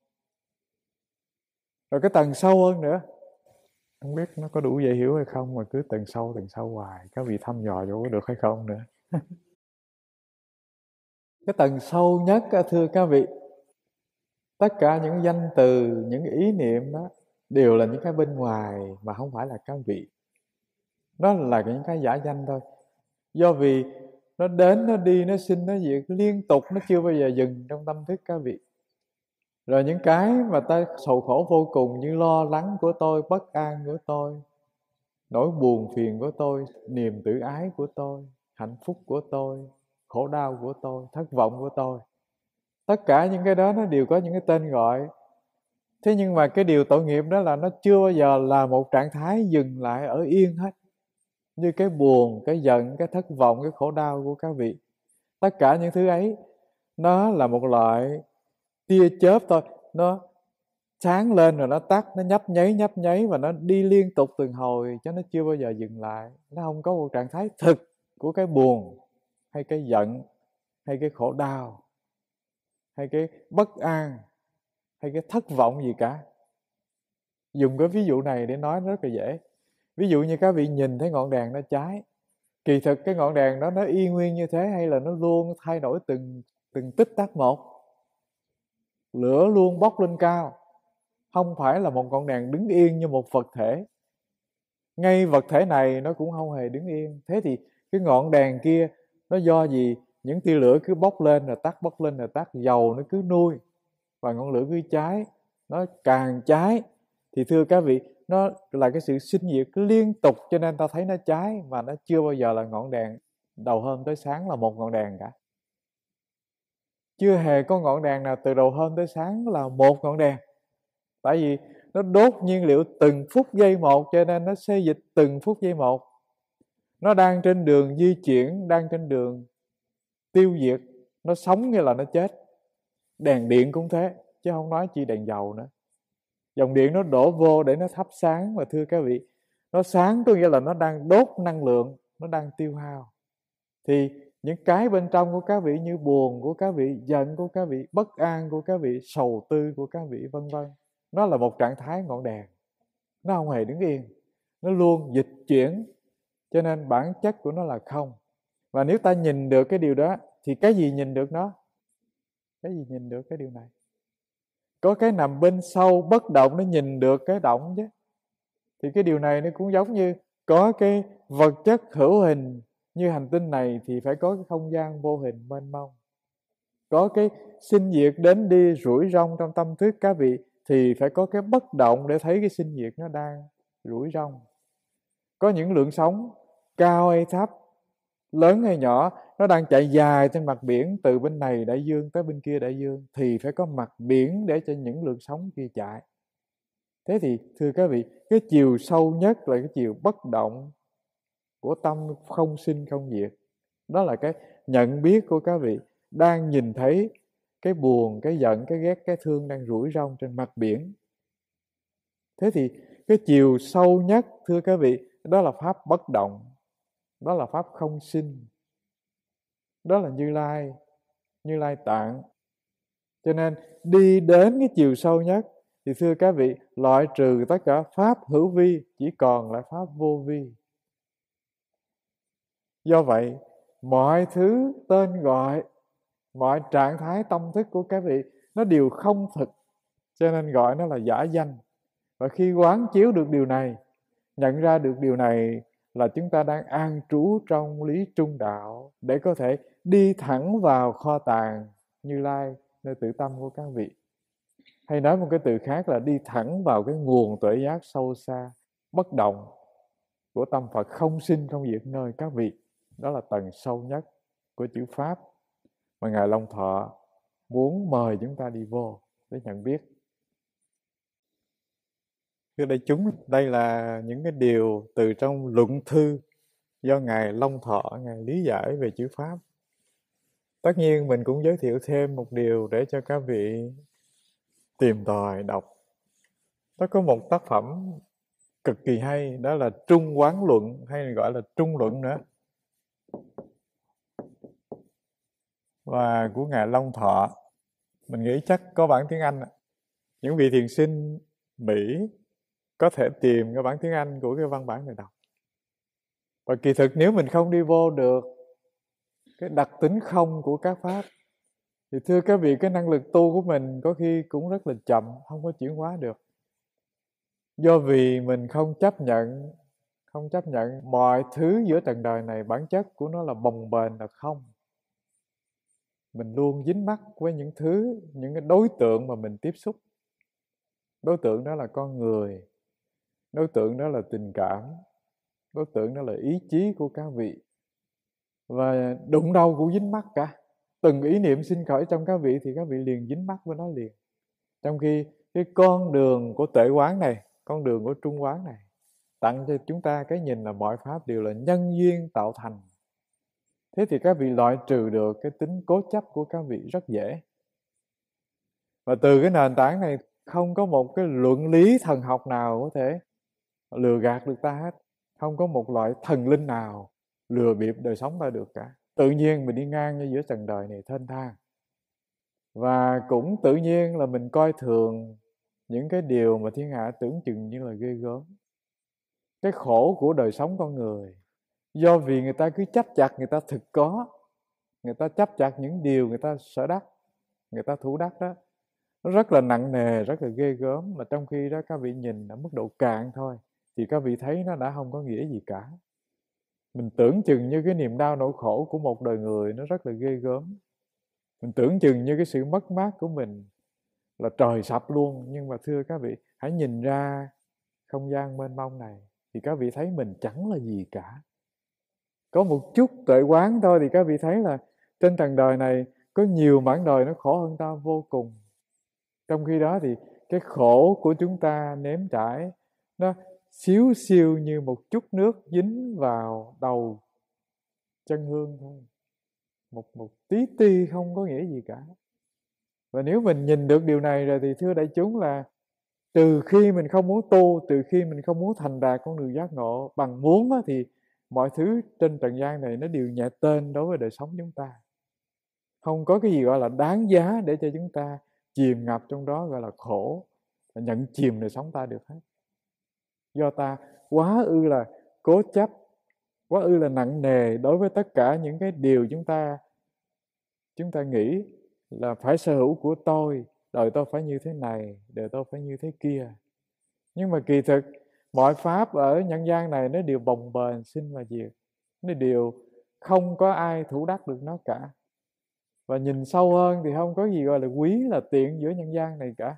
Rồi cái tầng sâu hơn nữa, không biết nó có đủ dễ hiểu hay không, mà cứ tầng sâu hoài, các vị thăm dò vô có được hay không nữa. Cái tầng sâu nhất, thưa các vị, tất cả những danh từ, những ý niệm đó đều là những cái bên ngoài mà không phải là các vị. Nó là những cái giả danh thôi. Do vì nó đến, nó đi, nó sinh, nó diệt liên tục, nó chưa bao giờ dừng trong tâm thức các vị. Rồi những cái mà ta sầu khổ vô cùng như lo lắng của tôi, bất an của tôi, nỗi buồn phiền của tôi, niềm tự ái của tôi, hạnh phúc của tôi, khổ đau của tôi, thất vọng của tôi. Tất cả những cái đó nó đều có những cái tên gọi. Thế nhưng mà cái điều tội nghiệp đó là nó chưa bao giờ là một trạng thái dừng lại ở yên hết. Như cái buồn, cái giận, cái thất vọng, cái khổ đau của các vị. Tất cả những thứ ấy nó là một loại tia chớp thôi. Nó sáng lên rồi nó tắt, nó nhấp nháy và nó đi liên tục từng hồi chứ nó chưa bao giờ dừng lại. Nó không có một trạng thái thực của cái buồn hay cái giận hay cái khổ đau hay cái bất an hay cái thất vọng gì cả. Dùng cái ví dụ này để nói rất là dễ. Ví dụ như các vị nhìn thấy ngọn đèn nó cháy, kỳ thực cái ngọn đèn đó nó y nguyên như thế hay là nó luôn thay đổi từng tích tắc một, lửa luôn bốc lên cao, không phải là một ngọn đèn đứng yên như một vật thể. Ngay vật thể này nó cũng không hề đứng yên. Thế thì cái ngọn đèn kia nó do gì? Những tia lửa cứ bốc lên rồi tắt, bốc lên rồi tắt, dầu nó cứ nuôi và ngọn lửa cứ cháy, nó càng cháy thì thưa các vị, nó là cái sự sinh diệt liên tục, cho nên ta thấy nó cháy mà nó chưa bao giờ là ngọn đèn đầu hôm tới sáng là một ngọn đèn cả. Chưa hề có ngọn đèn nào từ đầu hôm tới sáng là một ngọn đèn. Tại vì nó đốt nhiên liệu từng phút giây một, cho nên nó xê dịch từng phút giây một. Nó đang trên đường di chuyển, đang trên đường tiêu diệt. Nó sống như là nó chết. Đèn điện cũng thế, chứ không nói chi đèn dầu nữa. Dòng điện nó đổ vô để nó thắp sáng, và thưa các vị, nó sáng có nghĩa là nó đang đốt năng lượng, nó đang tiêu hao. Thì những cái bên trong của các vị như buồn của các vị, giận của các vị, bất an của các vị, sầu tư của các vị, vân vân, nó là một trạng thái ngọn đèn. Nó không hề đứng yên, nó luôn dịch chuyển, cho nên bản chất của nó là không. Và nếu ta nhìn được cái điều đó thì cái gì nhìn được nó? Cái gì nhìn được cái điều này? Có cái nằm bên sâu bất động nó nhìn được cái động chứ. Thì cái điều này nó cũng giống như có cái vật chất hữu hình như hành tinh này thì phải có cái không gian vô hình mênh mông. Có cái sinh diệt đến đi rủi rong trong tâm thức các vị thì phải có cái bất động để thấy cái sinh diệt nó đang rủi rong. Có những lượng sóng cao hay thấp, lớn hay nhỏ, nó đang chạy dài trên mặt biển từ bên này đại dương tới bên kia đại dương, thì phải có mặt biển để cho những lượng sóng kia chạy. Thế thì thưa các vị, cái chiều sâu nhất là cái chiều bất động của tâm không sinh không diệt. Đó là cái nhận biết của các vị đang nhìn thấy cái buồn, cái giận, cái ghét, cái thương đang rủi rong trên mặt biển. Thế thì cái chiều sâu nhất, thưa các vị, đó là pháp bất động, đó là pháp không sinh, đó là Như Lai Tạng. Cho nên đi đến cái chiều sâu nhất thì thưa các vị, loại trừ tất cả pháp hữu vi, chỉ còn lại pháp vô vi. Do vậy, mọi thứ tên gọi, mọi trạng thái tâm thức của các vị nó đều không thực, cho nên gọi nó là giả danh. Và khi quán chiếu được điều này, nhận ra được điều này là chúng ta đang an trú trong lý trung đạo để có thể đi thẳng vào kho tàng Như Lai, nơi tự tâm của các vị. Hay nói một cái từ khác là đi thẳng vào cái nguồn tuệ giác sâu xa, bất động của tâm Phật không sinh không diệt nơi các vị. Đó là tầng sâu nhất của chữ Pháp mà Ngài Long Thọ muốn mời chúng ta đi vô để nhận biết. Thưa đại chúng, đây là những cái điều từ trong luận thư do Ngài Long Thọ, Ngài lý giải về chữ Pháp. Tất nhiên mình cũng giới thiệu thêm một điều để cho các vị tìm tòi đọc. Nó có một tác phẩm cực kỳ hay, đó là Trung Quán Luận, hay gọi là Trung Luận nữa, và của Ngài Long Thọ. Mình nghĩ chắc có bản tiếng Anh. Những vị thiền sinh Mỹ có thể tìm cái bản tiếng Anh của cái văn bản này đọc. Và kỳ thực nếu mình không đi vô được cái đặc tính không của các pháp Thì thưa các vị, cái năng lực tu của mình có khi cũng rất là chậm, không có chuyển hóa được. Do vì mình không chấp nhận mọi thứ giữa trần đời này, bản chất của nó là bồng bềnh, là không. Mình luôn dính mắc với những thứ, những cái đối tượng mà mình tiếp xúc. Đối tượng đó là con người, đối tượng đó là tình cảm, đối tượng đó là ý chí của các vị. Và đụng đâu cũng dính mắc cả. Từng ý niệm sinh khởi trong các vị thì các vị liền dính mắc với nó liền. Trong khi cái con đường của tuệ quán này, con đường của trung quán này, tặng cho chúng ta cái nhìn là mọi pháp đều là nhân duyên tạo thành. Thế thì các vị loại trừ được cái tính cố chấp của các vị rất dễ. Và từ cái nền tảng này không có một cái luận lý thần học nào có thể lừa gạt được ta hết. Không có một loại thần linh nào lừa bịp đời sống ta được cả. Tự nhiên mình đi ngang như giữa trần đời này thênh thang. Và cũng tự nhiên là mình coi thường những cái điều mà thiên hạ tưởng chừng như là ghê gớm. Cái khổ của đời sống con người, do vì người ta cứ chấp chặt người ta thực có, người ta chấp chặt những điều người ta sở đắc, người ta thủ đắc đó, nó rất là nặng nề, rất là ghê gớm. Mà trong khi đó các vị nhìn ở mức độ cạn thôi thì các vị thấy nó đã không có nghĩa gì cả. Mình tưởng chừng như cái niềm đau nỗi khổ của một đời người nó rất là ghê gớm. Mình tưởng chừng như cái sự mất mát của mình là trời sập luôn. Nhưng mà thưa các vị, hãy nhìn ra không gian mênh mông này thì các vị thấy mình chẳng là gì cả. Có một chút tuệ quán thôi thì các vị thấy là trên trần đời này có nhiều mảng đời nó khổ hơn ta vô cùng. Trong khi đó thì cái khổ của chúng ta nếm trải nó xíu xiu như một chút nước dính vào đầu chân hương thôi. Một tí ti không có nghĩa gì cả. Và nếu mình nhìn được điều này rồi thì thưa đại chúng là từ khi mình không muốn tu, từ khi mình không muốn thành đạt con đường giác ngộ bằng muốn á, thì mọi thứ trên trần gian này nó đều nhẹ tên đối với đời sống chúng ta. Không có cái gì gọi là đáng giá để cho chúng ta chìm ngập trong đó gọi là khổ, là nhận chìm đời sống ta được hết. Do ta quá ư là cố chấp, quá ư là nặng nề đối với tất cả những cái điều chúng ta nghĩ là phải sở hữu của tôi, đời tôi phải như thế này, đời tôi phải như thế kia. Nhưng mà kỳ thực mọi pháp ở nhân gian này nó đều bồng bềnh sinh và diệt, nó đều không có ai thủ đắc được nó cả. Và nhìn sâu hơn thì không có gì gọi là quý là tiện giữa nhân gian này cả.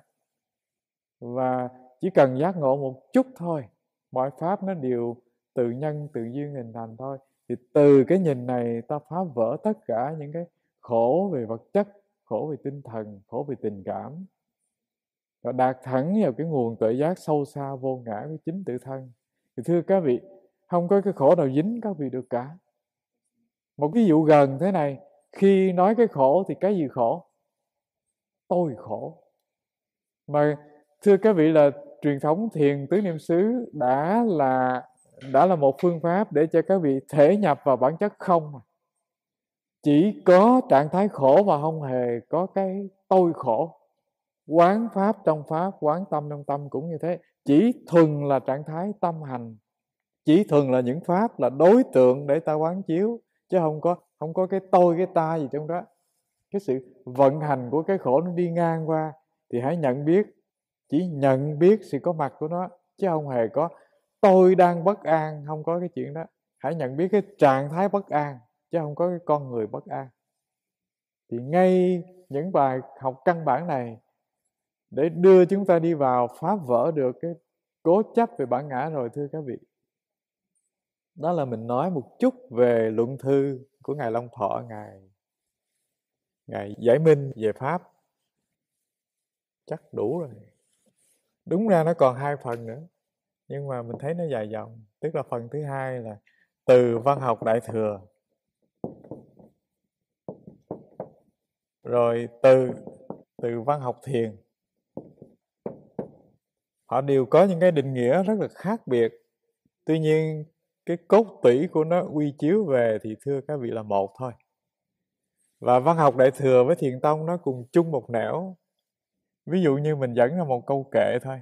Và chỉ cần giác ngộ một chút thôi, mọi pháp nó đều tự nhân tự duyên hình thành thôi. Thì từ cái nhìn này ta phá vỡ tất cả những cái khổ về vật chất, khổ về tinh thần, khổ về tình cảm, và đạt thẳng vào cái nguồn tuệ giác sâu xa vô ngã của chính tự thân. Thì thưa các vị, không có cái khổ nào dính các vị được cả. Một ví dụ gần thế này, khi nói cái khổ thì cái gì khổ? Tôi khổ. Mà thưa các vị là truyền thống thiền tứ niệm xứ đã là một phương pháp để cho các vị thể nhập vào bản chất không. Chỉ có trạng thái khổ mà không hề có cái tôi khổ. Quán pháp trong pháp, quán tâm trong tâm cũng như thế. Chỉ thuần là trạng thái tâm hành, chỉ thuần là những pháp là đối tượng để ta quán chiếu, chứ không có cái tôi cái ta gì trong đó. Cái sự vận hành của cái khổ nó đi ngang qua thì hãy nhận biết, chỉ nhận biết sự có mặt của nó, chứ không hề có tôi đang bất an, không có cái chuyện đó. Hãy nhận biết cái trạng thái bất an, chứ không có cái con người bất an. Thì ngay những bài học căn bản này để đưa chúng ta đi vào phá vỡ được cái cố chấp về bản ngã rồi thưa các vị. Đó là mình nói một chút về luận thư của Ngài Long Thọ, Ngài giải minh về Pháp. Chắc đủ rồi. Đúng ra nó còn 2 phần nữa, nhưng mà mình thấy nó dài dòng. Tức là phần thứ 2 là từ văn học Đại Thừa, rồi từ văn học Thiền. Họ đều có những cái định nghĩa rất là khác biệt. Tuy nhiên cái cốt tủy của nó quy chiếu về thì thưa các vị là một thôi. Và văn học Đại Thừa với Thiền Tông nó cùng chung một nẻo. Ví dụ như mình dẫn ra một câu kệ thôi.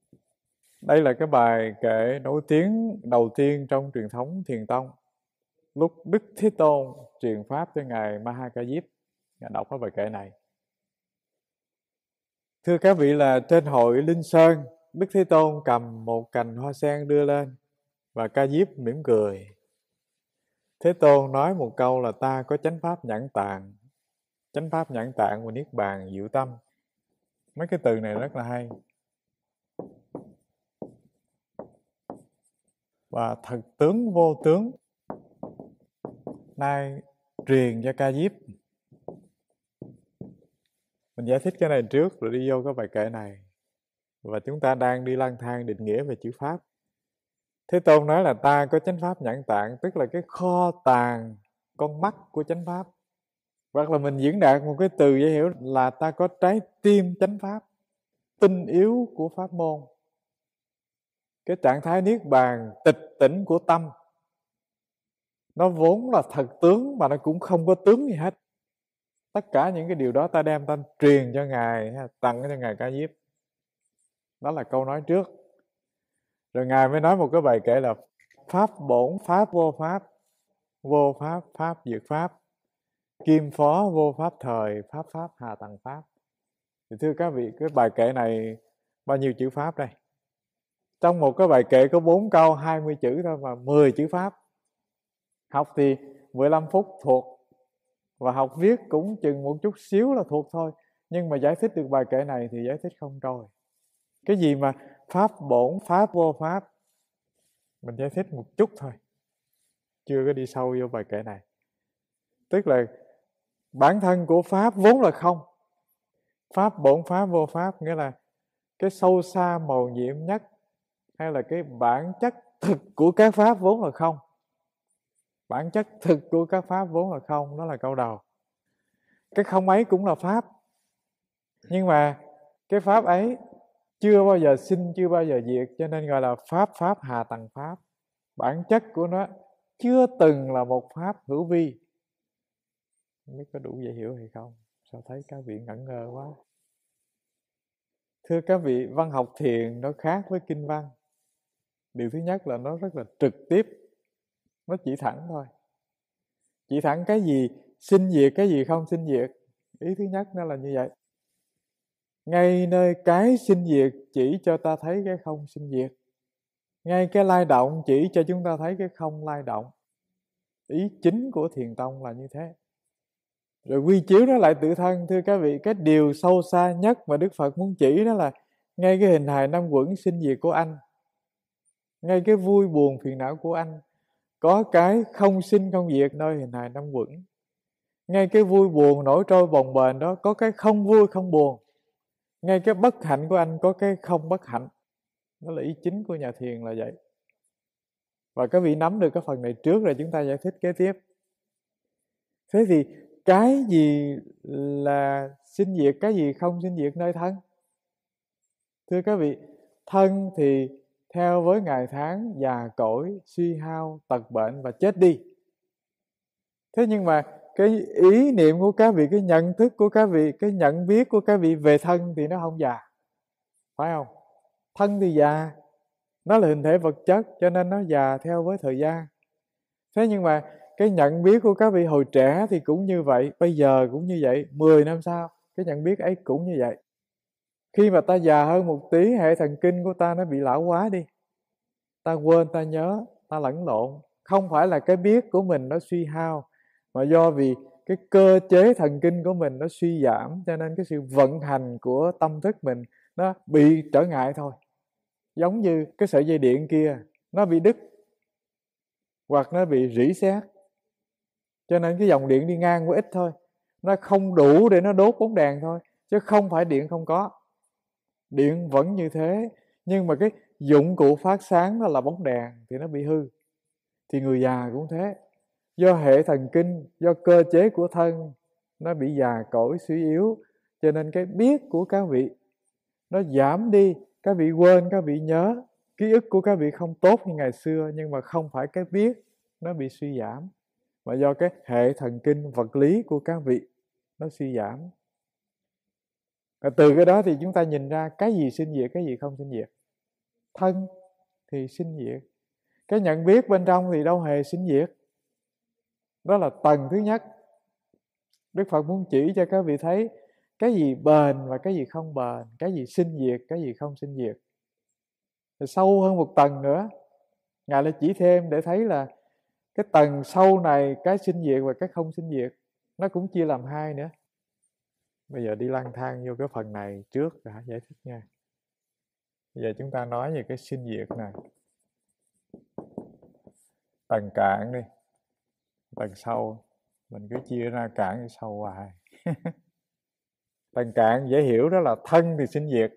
Đây là cái bài kệ nổi tiếng đầu tiên trong truyền thống Thiền Tông. lúc Đức Thế Tôn truyền pháp cho ngài Ma Ca Diếp, ngài đọc cái bài kệ này. Thưa các vị, là trên hội Linh Sơn, Đức Thế Tôn cầm một cành hoa sen đưa lên và Ca Diếp mỉm cười. Thế Tôn nói một câu là ta có chánh pháp nhãn tạng. Chánh pháp nhãn tạng và niết bàn diệu tâm. Mấy cái từ này rất là hay. Và thật tướng vô tướng, nay truyền cho Ca Diếp. Mình giải thích cái này trước rồi đi vô cái bài kệ này. Và chúng ta đang đi lang thang định nghĩa về chữ pháp. Thế Tôn nói là ta có chánh pháp nhãn tạng, tức là cái kho tàng con mắt của chánh pháp. Hoặc là mình diễn đạt một cái từ dễ hiểu là ta có trái tim chánh pháp, tinh yếu của pháp môn. Cái trạng thái niết bàn tịch tỉnh của tâm, nó vốn là thật tướng mà nó cũng không có tướng gì hết. Tất cả những cái điều đó ta đem ta truyền cho Ngài, tặng cho Ngài Ca Diếp. Đó là câu nói trước. Rồi Ngài mới nói một cái bài kệ là pháp bổn pháp vô pháp, vô pháp pháp diệt pháp, kim phó vô pháp thời, pháp pháp hà tầng pháp. Thì thưa các vị, cái bài kệ này bao nhiêu chữ pháp đây? Trong một cái bài kệ có 4 câu 20 chữ thôi mà 10 chữ pháp. Học thì 15 phút thuộc, và học viết cũng chừng một chút xíu là thuộc thôi. Nhưng mà giải thích được bài kệ này thì giải thích không trôi. Cái gì mà pháp bổn pháp vô pháp, mình giải thích một chút thôi, chưa có đi sâu vô bài kệ này. Tức là bản thân của pháp vốn là không. Pháp bổn pháp vô pháp nghĩa là cái sâu xa màu nhiệm nhất, hay là cái bản chất thực của các pháp vốn là không. Bản chất thực của các pháp vốn là không, đó là câu đầu. Cái không ấy cũng là pháp, nhưng mà cái pháp ấy chưa bao giờ sinh, chưa bao giờ diệt, cho nên gọi là pháp pháp hà tầng pháp. Bản chất của nó chưa từng là một pháp hữu vi. Không biết có đủ dễ hiểu hay không? Sao thấy các vị ngẩn ngơ quá. Thưa các vị, văn học thiền nó khác với kinh văn. Điều thứ nhất là nó rất là trực tiếp, nó chỉ thẳng thôi. Chỉ thẳng cái gì sinh diệt, cái gì không sinh diệt. Ý thứ nhất nó là như vậy. Ngay nơi cái sinh diệt chỉ cho ta thấy cái không sinh diệt. Ngay cái lay động chỉ cho chúng ta thấy cái không lay động. Ý chính của thiền tông là như thế. Rồi quy chiếu nó lại tự thân. Thưa các vị, cái điều sâu xa nhất mà Đức Phật muốn chỉ đó là ngay cái hình hài năm quẩn sinh diệt của anh, ngay cái vui buồn phiền não của anh, có cái không sinh không diệt nơi hình hài năm quẩn. Ngay cái vui buồn nổi trôi bồng bềnh đó, có cái không vui không buồn. Ngay cái bất hạnh của anh có cái không bất hạnh. Đó là ý chính của nhà thiền là vậy. Và các vị nắm được cái phần này trước rồi chúng ta giải thích kế tiếp. Thế thì cái gì là sinh diệt, cái gì không sinh diệt nơi thân? Thưa các vị, thân thì theo với ngày tháng già cỗi, suy hao, tật bệnh và chết đi. Thế nhưng mà cái ý niệm của các vị, cái nhận thức của các vị, cái nhận biết của các vị về thân thì nó không già. Phải không? Thân thì già, nó là hình thể vật chất cho nên nó già theo với thời gian. Thế nhưng mà cái nhận biết của các vị hồi trẻ thì cũng như vậy, bây giờ cũng như vậy, 10 năm sau cái nhận biết ấy cũng như vậy. Khi mà ta già hơn một tí, hệ thần kinh của ta nó bị lão hóa đi, ta quên, ta nhớ, ta lẫn lộn. Không phải là cái biết của mình nó suy hao, mà do vì cái cơ chế thần kinh của mình nó suy giảm, cho nên cái sự vận hành của tâm thức mình nó bị trở ngại thôi. Giống như cái sợi dây điện kia, nó bị đứt hoặc nó bị rỉ sét, cho nên cái dòng điện đi ngang quá ít thôi, nó không đủ để nó đốt bóng đèn thôi, chứ không phải điện không có. Điện vẫn như thế, nhưng mà cái dụng cụ phát sáng đó là bóng đèn thì nó bị hư. Thì người già cũng thế, do hệ thần kinh, do cơ chế của thân nó bị già cỗi suy yếu, cho nên cái biết của các vị nó giảm đi. Các vị quên, các vị nhớ, ký ức của các vị không tốt như ngày xưa, nhưng mà không phải cái biết nó bị suy giảm, mà do cái hệ thần kinh vật lý của các vị nó suy giảm. Và từ cái đó thì chúng ta nhìn ra cái gì sinh diệt, cái gì không sinh diệt. Thân thì sinh diệt, cái nhận biết bên trong thì đâu hề sinh diệt. Đó là tầng thứ nhất. Đức Phật muốn chỉ cho các vị thấy cái gì bền và cái gì không bền, cái gì sinh diệt, cái gì không sinh diệt. Rồi sâu hơn một tầng nữa, Ngài lại chỉ thêm để thấy là cái tầng sâu này, cái sinh diệt và cái không sinh diệt, nó cũng chia làm hai nữa. Bây giờ đi lang thang vô cái phần này trước đã giải thích nha. Bây giờ chúng ta nói về cái sinh diệt này. Tầng cạn đi, tầng sâu mình cứ chia ra cạn với sâu hoài. Tầng cạn dễ hiểu, đó là thân thì sinh diệt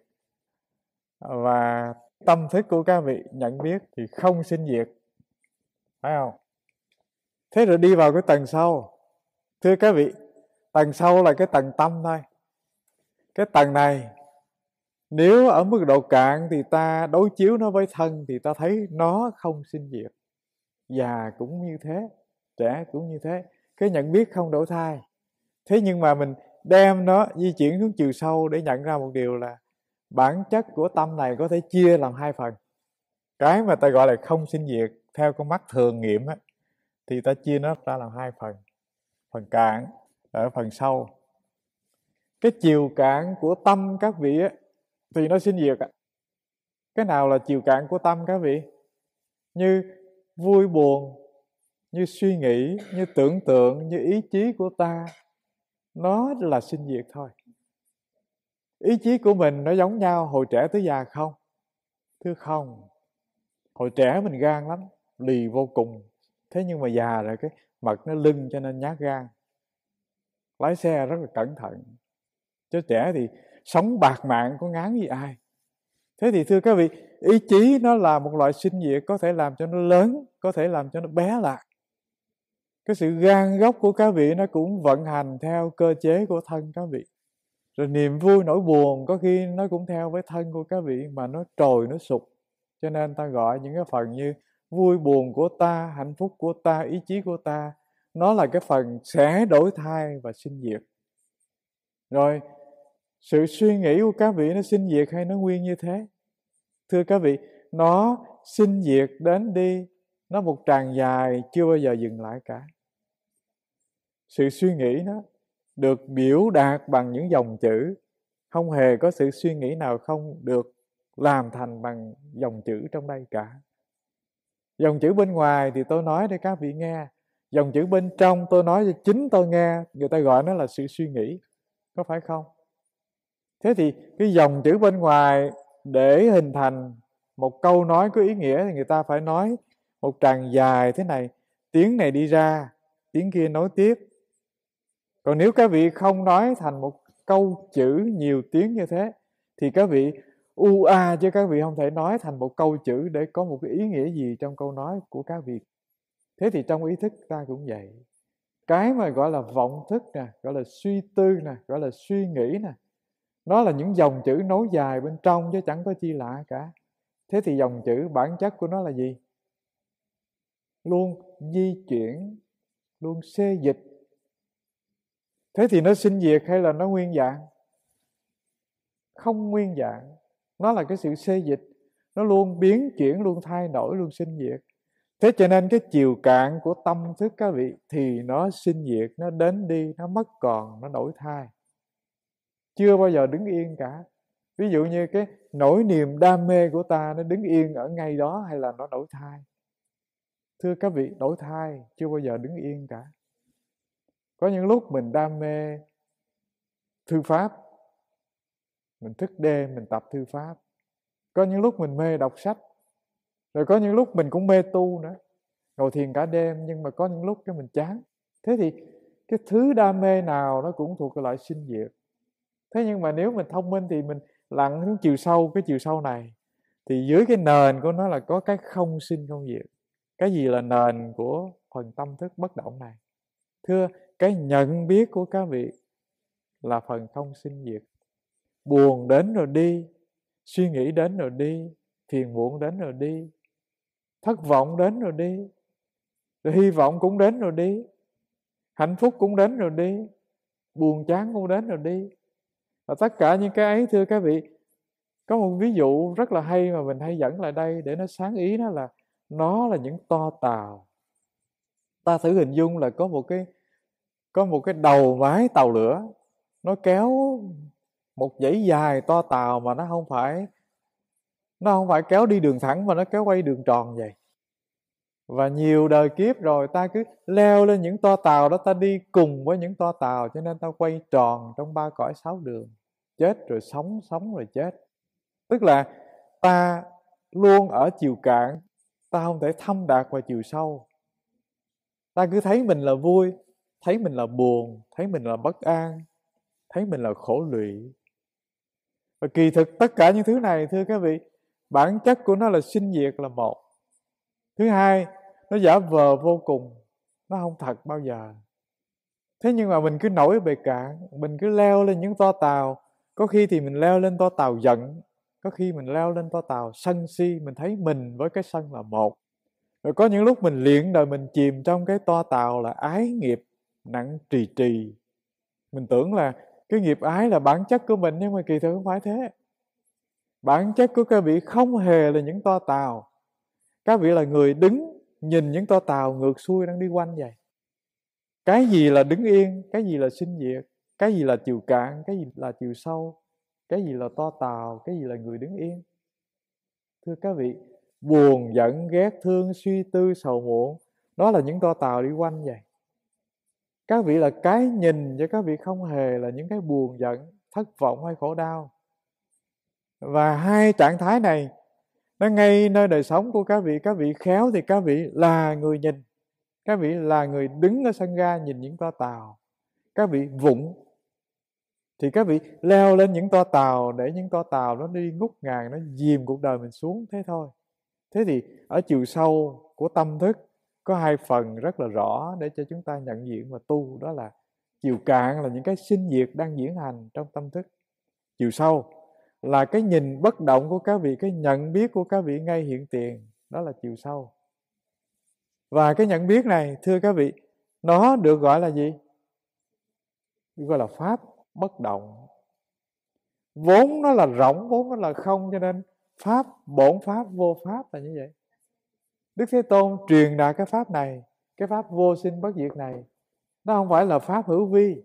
và tâm thức của các vị nhận biết thì không sinh diệt, phải không? Thế rồi đi vào cái tầng sâu. Thưa các vị, tầng sâu là cái tầng tâm thôi. Cái tầng này nếu ở mức độ cạn thì ta đối chiếu nó với thân thì ta thấy nó không sinh diệt. Già cũng như thế, trẻ cũng như thế, cái nhận biết không đổi thay. Thế nhưng mà mình đem nó di chuyển xuống chiều sâu để nhận ra một điều là bản chất của tâm này có thể chia làm hai phần. Cái mà ta gọi là không sinh diệt theo con mắt thường nghiệm á, thì ta chia nó ra làm hai phần. Phần cạn ở phần sâu. Cái chiều cạn của tâm các vị á, thì nó sinh diệt. Cái nào là chiều cạn của tâm các vị? Như vui buồn, như suy nghĩ, như tưởng tượng, như ý chí của ta, nó là sinh diệt thôi. Ý chí của mình nó giống nhau hồi trẻ tới già không? Thưa không. Hồi trẻ mình gan lắm, lì vô cùng. Thế nhưng mà già rồi cái mật nó lưng cho nên nhát gan. Lái xe rất là cẩn thận. Chứ trẻ thì sống bạc mạng có ngán gì ai. Thế thì thưa các vị, ý chí nó là một loại sinh diệt, có thể làm cho nó lớn, có thể làm cho nó bé lại. Cái sự gan góc của các vị nó cũng vận hành theo cơ chế của thân các vị. Rồi niềm vui nỗi buồn có khi nó cũng theo với thân của các vị mà nó trồi nó sụp. Cho nên ta gọi những cái phần như vui buồn của ta, hạnh phúc của ta, ý chí của ta, nó là cái phần sẽ đổi thay và sinh diệt. Rồi sự suy nghĩ của các vị nó sinh diệt hay nó nguyên như thế? Thưa các vị, nó sinh diệt đến đi, nó một tràng dài chưa bao giờ dừng lại cả. Sự suy nghĩ nó được biểu đạt bằng những dòng chữ, không hề có sự suy nghĩ nào không được làm thành bằng dòng chữ trong đây cả. Dòng chữ bên ngoài thì tôi nói để các vị nghe, dòng chữ bên trong tôi nói cho chính tôi nghe, người ta gọi nó là sự suy nghĩ, có phải không? Thế thì cái dòng chữ bên ngoài để hình thành một câu nói có ý nghĩa thì người ta phải nói một tràng dài thế này, tiếng này đi ra, tiếng kia nối tiếp. Còn nếu các vị không nói thành một câu chữ nhiều tiếng như thế thì các vị chứ các vị không thể nói thành một câu chữ để có một cái ý nghĩa gì trong câu nói của các vị. Thế thì trong ý thức ta cũng vậy. Cái mà gọi là vọng thức nè, gọi là suy tư nè, gọi là suy nghĩ nè, nó là những dòng chữ nối dài bên trong chứ chẳng có chi lạ cả. Thế thì dòng chữ bản chất của nó là gì? Luôn di chuyển, luôn xê dịch. Thế thì nó sinh diệt hay là nó nguyên dạng? Không nguyên dạng. Nó là cái sự xê dịch. Nó luôn biến chuyển, luôn thay đổi, luôn sinh diệt. Thế cho nên cái chiều cạn của tâm thức các vị thì nó sinh diệt, nó đến đi, nó mất còn, nó đổi thay. Chưa bao giờ đứng yên cả. Ví dụ như cái nỗi niềm đam mê của ta nó đứng yên ở ngay đó hay là nó đổi thay? Thưa các vị, đổi thay, chưa bao giờ đứng yên cả. Có những lúc mình đam mê thư pháp, mình thức đêm mình tập thư pháp. Có những lúc mình mê đọc sách. Rồi có những lúc mình cũng mê tu nữa, ngồi thiền cả đêm, nhưng mà có những lúc cái mình chán. Thế thì cái thứ đam mê nào nó cũng thuộc cái loại sinh diệt. Thế nhưng mà nếu mình thông minh thì mình lặn xuống chiều sâu, cái chiều sâu này thì dưới cái nền của nó là có cái không sinh không diệt. Cái gì là nền của phần tâm thức bất động này? Thưa, cái nhận biết của các vị là phần không sinh diệt. Buồn đến rồi đi, suy nghĩ đến rồi đi, phiền muộn đến rồi đi, thất vọng đến rồi đi, rồi hy vọng cũng đến rồi đi, hạnh phúc cũng đến rồi đi, buồn chán cũng đến rồi đi. Và tất cả những cái ấy, thưa các vị, có một ví dụ rất là hay mà mình hay dẫn lại đây để nó sáng ý, đó là nó là những to tàu. Ta thử hình dung là có một cái đầu mái tàu lửa, nó kéo một dãy dài to tàu mà nó không phải kéo đi đường thẳng mà nó kéo quay đường tròn vậy. Và nhiều đời kiếp rồi ta cứ leo lên những toa tàu đó, ta đi cùng với những toa tàu, cho nên ta quay tròn trong ba cõi sáu đường, chết rồi sống, sống rồi chết. Tức là ta luôn ở chiều cạn, ta không thể thâm đạt vào chiều sâu. Ta cứ thấy mình là vui, thấy mình là buồn, thấy mình là bất an, thấy mình là khổ lụy. Và kỳ thực tất cả những thứ này, thưa các vị, bản chất của nó là sinh diệt là một. Thứ hai, nó giả vờ vô cùng, nó không thật bao giờ. Thế nhưng mà mình cứ nổi bề cạn, mình cứ leo lên những toa tàu. Có khi thì mình leo lên toa tàu giận, có khi mình leo lên toa tàu sân si, mình thấy mình với cái sân là một. Rồi có những lúc mình luyện đời mình chìm trong cái toa tàu là ái nghiệp nặng trì trì. Mình tưởng là cái nghiệp ái là bản chất của mình, nhưng mà kỳ thực không phải thế. Bản chất của các vị không hề là những toa tàu. Các vị là người đứng nhìn những toa tàu ngược xuôi đang đi quanh vậy. Cái gì là đứng yên, cái gì là sinh diệt, cái gì là chiều cạn, cái gì là chiều sâu, cái gì là toa tàu, cái gì là người đứng yên. Thưa các vị, buồn, giận, ghét, thương, suy tư, sầu muộn, đó là những toa tàu đi quanh vậy. Các vị là cái nhìn, chứ các vị không hề là những cái buồn, giận, thất vọng hay khổ đau. Và hai trạng thái này nó ngay nơi đời sống của các vị khéo thì các vị là người nhìn, các vị là người đứng ở sân ga nhìn những toa tàu. Các vị vụng thì các vị leo lên những toa tàu để những toa tàu nó đi ngút ngàn, nó dìm cuộc đời mình xuống, thế thôi. Thế thì ở chiều sâu của tâm thức có hai phần rất là rõ để cho chúng ta nhận diện và tu. Đó là chiều cạn là những cái sinh diệt đang diễn hành trong tâm thức. Chiều sâu là cái nhìn bất động của các vị, cái nhận biết của các vị ngay hiện tiền. Đó là chiều sâu. Và cái nhận biết này, thưa các vị, nó được gọi là gì? Được gọi là pháp bất động. Vốn nó là rỗng, vốn nó là không, cho nên pháp, bổn pháp, vô pháp là như vậy. Đức Thế Tôn truyền đạt cái pháp này, cái pháp vô sinh bất diệt này, nó không phải là pháp hữu vi.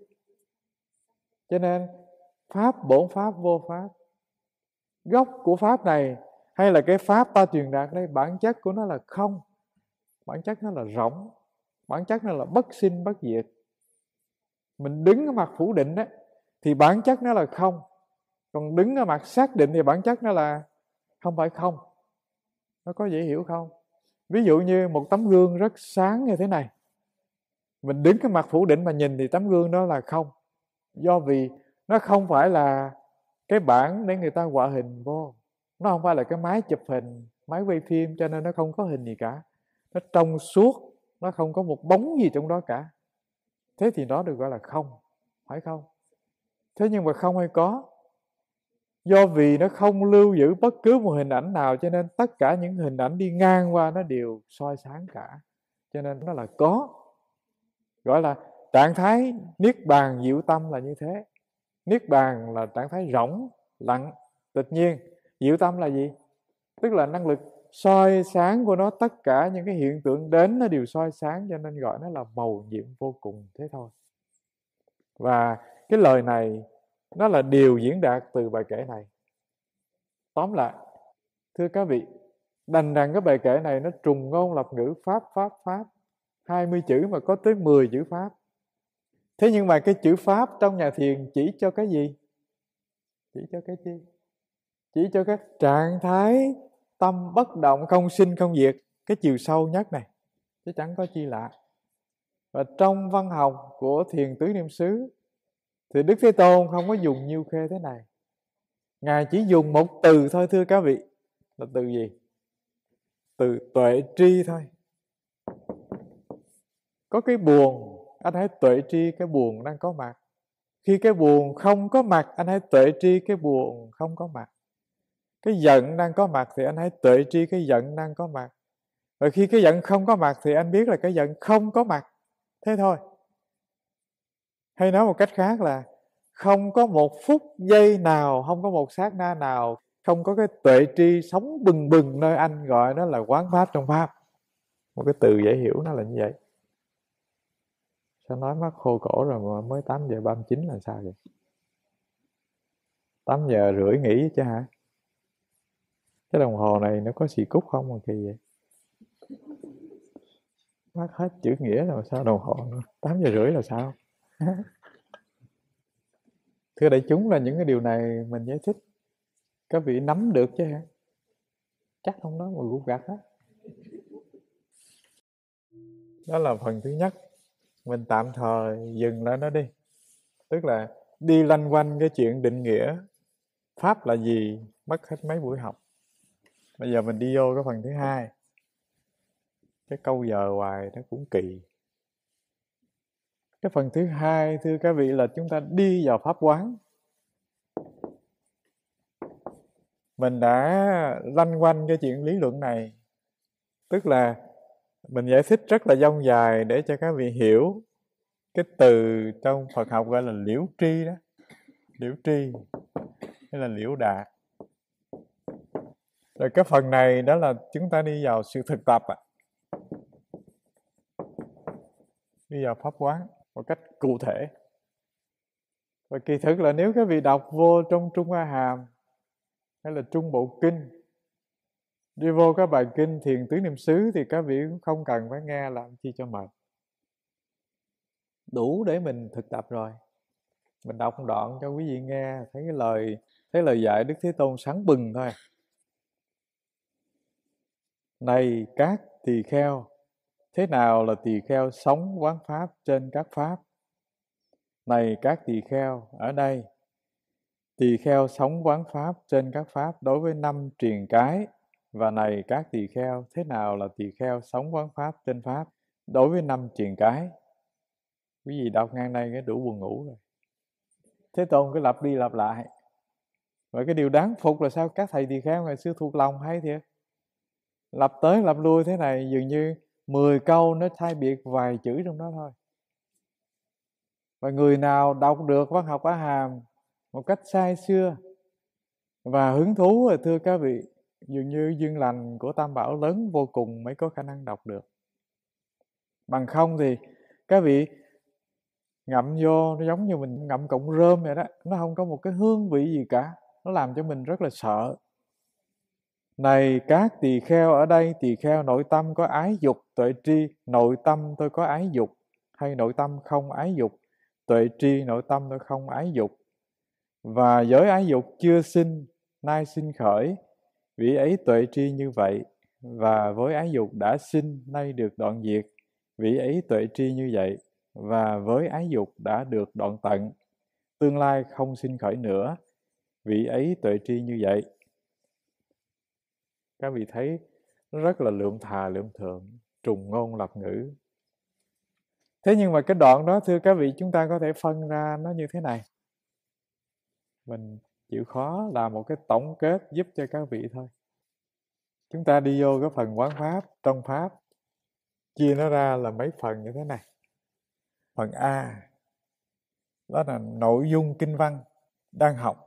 Cho nên pháp, bổn pháp, vô pháp. Gốc của pháp này hay là cái pháp ta truyền đạt đây, bản chất của nó là không, bản chất nó là rỗng, bản chất nó là bất sinh bất diệt. Mình đứng ở mặt phủ định đó, thì bản chất nó là không. Còn đứng ở mặt xác định thì bản chất nó là không phải không. Nó có dễ hiểu không? Ví dụ như một tấm gương rất sáng như thế này, mình đứng cái mặt phủ định mà nhìn thì tấm gương đó là không. Do vì nó không phải là cái bảng để người ta họa hình vô, nó không phải là cái máy chụp hình, máy quay phim, cho nên nó không có hình gì cả. Nó trong suốt, nó không có một bóng gì trong đó cả. Thế thì nó được gọi là không, phải không? Thế nhưng mà không hay có. Do vì nó không lưu giữ bất cứ một hình ảnh nào, cho nên tất cả những hình ảnh đi ngang qua nó đều soi sáng cả. Cho nên nó là có. Gọi là trạng thái niết bàn diệu tâm là như thế. Niết bàn là trạng thái rỗng, lặng, tự nhiên. Diệu tâm là gì? Tức là năng lực soi sáng của nó, tất cả những cái hiện tượng đến nó đều soi sáng, cho nên gọi nó là mầu nhiệm vô cùng, thế thôi. Và cái lời này nó là điều diễn đạt từ bài kể này. Tóm lại, thưa các vị, đành rằng cái bài kể này nó trùng ngôn lập ngữ, pháp, pháp, pháp. 20 chữ mà có tới 10 chữ pháp. Thế nhưng mà cái chữ pháp trong nhà thiền chỉ cho cái gì? Chỉ cho cái chi? Chỉ cho cái trạng thái tâm bất động, không sinh không diệt, cái chiều sâu nhất này, chứ chẳng có chi lạ. Và trong văn học của Thiền Tứ Niệm xứ thì Đức Thế Tôn không có dùng nhiêu khê thế này. Ngài chỉ dùng một từ thôi, thưa các vị. Là từ gì? Từ tuệ tri thôi. Có cái buồn, anh hãy tuệ tri cái buồn đang có mặt. Khi cái buồn không có mặt, anh hãy tuệ tri cái buồn không có mặt. Cái giận đang có mặt thì anh hãy tuệ tri cái giận đang có mặt. Và khi cái giận không có mặt thì anh biết là cái giận không có mặt. Thế thôi. Hay nói một cách khác là không có một phút giây nào, không có một sát na nào không có cái tuệ tri sống bừng bừng nơi anh, gọi nó là quán pháp trong pháp. Một cái từ dễ hiểu nó là như vậy. Sao nói mắt khô cổ rồi mà mới 8:39 là sao vậy? 8:30 nghỉ chứ hả? Cái đồng hồ này nó có xì cúc không mà kỳ vậy? Mắt hết chữ nghĩa rồi sao đồng hồ nữa? 8:30 là sao? Thưa đại chúng, là những cái điều này mình giải thích các vị nắm được chứ hả? Chắc không nói mà gục gặt đó. Đó là phần thứ nhất. Mình tạm thời dừng lại đó đi. Tức là đi lanh quanh cái chuyện định nghĩa Pháp là gì mất hết mấy buổi học. Bây giờ mình đi vô cái phần thứ hai. Cái câu giờ hoài nó cũng kỳ. Cái phần thứ hai, thưa các vị, là chúng ta đi vào pháp quán. Mình đã lanh quanh cái chuyện lý luận này. Tức là mình giải thích rất là dông dài để cho các vị hiểu cái từ trong Phật học gọi là liễu tri đó. Liễu tri hay là liễu đạt. Rồi cái phần này đó là chúng ta đi vào sự thực tập đi vào pháp quán một cách cụ thể. Và kỳ thực là nếu các vị đọc vô trong Trung A Hàm hay là Trung Bộ Kinh, đi vô các bài kinh Thiền Tứ Niệm xứ, thì các vị cũng không cần phải nghe làm chi cho mệt. Đủ để mình thực tập rồi. Mình đọc một đoạn cho quý vị nghe, thấy lời dạy Đức Thế Tôn sáng bừng thôi. Này các tỳ kheo, thế nào là tỳ kheo sống quán pháp trên các pháp? Này các tỳ kheo, ở đây tỳ kheo sống quán pháp trên các pháp đối với 5 triền cái. Và này các tỳ kheo, thế nào là tỳ kheo sống quán pháp trên pháp đối với 5 triền cái? Quý vị đọc ngang đây cái đủ buồn ngủ rồi. Thế Tôn cứ lặp đi lặp lại. Và cái điều đáng phục là sao? Các thầy tỳ kheo ngày xưa thuộc lòng hay thiệt. Lặp tới lặp lui thế này, dường như 10 câu nó thay biệt vài chữ trong đó thôi. Và người nào đọc được văn học Á Hàm một cách say sưa và hứng thú, thưa các vị, dường như duyên lành của Tam Bảo lớn vô cùng mới có khả năng đọc được. Bằng không thì các vị ngậm vô nó giống như mình ngậm cọng rơm vậy đó, nó không có một cái hương vị gì cả, nó làm cho mình rất là sợ. Này các tỳ kheo, ở đây tỳ kheo nội tâm có ái dục tuệ tri. Nội tâm tôi có ái dục hay nội tâm không ái dục? Tuệ tri nội tâm tôi không ái dục. Và giới ái dục chưa sinh, nay sinh khởi, vị ấy tuệ tri như vậy. Và với ái dục đã sinh, nay được đoạn diệt, vị ấy tuệ tri như vậy. Và với ái dục đã được đoạn tận, tương lai không sinh khởi nữa, vị ấy tuệ tri như vậy. Các vị thấy nó rất là lượm thà lượm thượng, trùng ngôn lập ngữ. Thế nhưng mà cái đoạn đó, thưa các vị, chúng ta có thể phân ra nó như thế này. Mình chịu khó làm một cái tổng kết giúp cho các vị thôi. Chúng ta đi vô cái phần quán pháp, trong pháp, chia nó ra là mấy phần như thế này. Phần A, đó là nội dung kinh văn đang học.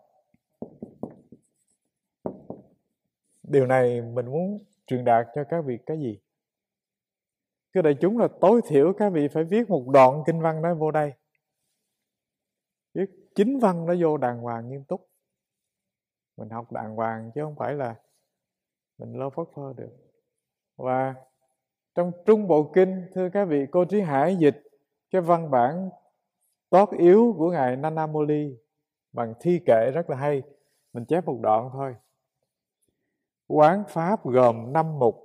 Điều này mình muốn truyền đạt cho các vị cái gì? Thưa đại chúng, là tối thiểu các vị phải viết một đoạn kinh văn đó vô đây. Viết chính văn nó vô đàng hoàng nghiêm túc. Mình học đàng hoàng chứ không phải là mình lơ phất phơ được. Và trong Trung Bộ Kinh, thưa các vị, cô Trí Hải dịch cái văn bản tót yếu của Ngài Nana Moli bằng thi kệ rất là hay. Mình chép một đoạn thôi. Quán pháp gồm 5 mục.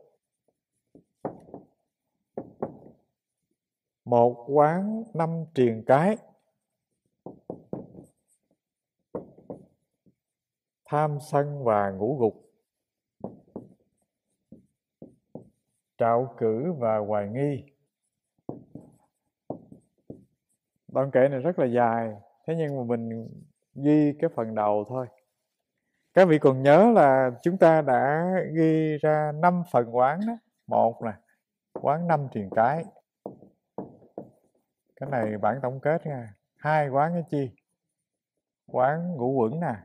Một, quán 5 triền cái. Tham sân và ngũ gục. Trạo cử và hoài nghi. Đoạn kệ này rất là dài, thế nhưng mà mình ghi cái phần đầu thôi. Các vị còn nhớ là chúng ta đã ghi ra 5 phần quán đó. Một nè, quán 5 triền cái. Cái này bản tổng kết nha. 2, quán cái chi? Quán ngũ uẩn nè.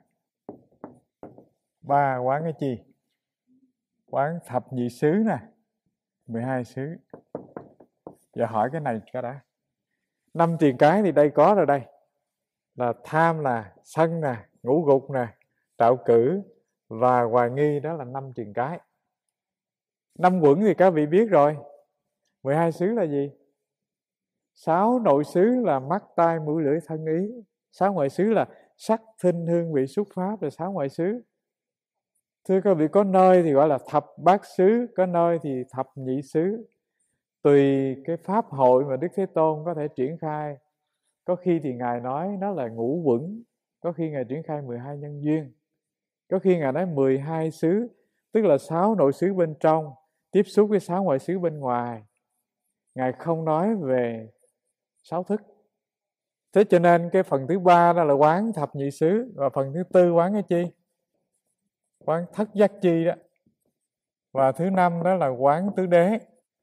3, quán cái chi? Quán thập nhị xứ nè. 12 xứ. Giờ hỏi cái này cái đã. 5 triền cái thì đây có rồi đây. Là tham nè, sân nè, ngũ gục nè, trạo cử và hoài nghi, đó là 5 triền cái. 5 quẩn thì các vị biết rồi. 12 xứ là gì? 6 nội xứ là mắt, tai, mũi, lưỡi, thân, ý. 6 ngoại xứ là sắc, thinh, hương, vị, xúc, pháp, là 6 ngoại xứ. Thưa các vị, có nơi thì gọi là thập bát xứ, có nơi thì thập nhị xứ. Tùy cái pháp hội mà Đức Thế Tôn có thể triển khai. Có khi thì Ngài nói nó là ngũ quẩn, có khi Ngài triển khai 12 nhân duyên, có khi Ngài nói 12 xứ, tức là 6 nội xứ bên trong tiếp xúc với 6 ngoại xứ bên ngoài. Ngài không nói về 6 thức. Thế cho nên cái phần thứ 3 đó là quán thập nhị xứ, và phần thứ 4 quán cái chi? Quán thất giác chi đó. Và thứ 5 đó là quán tứ đế.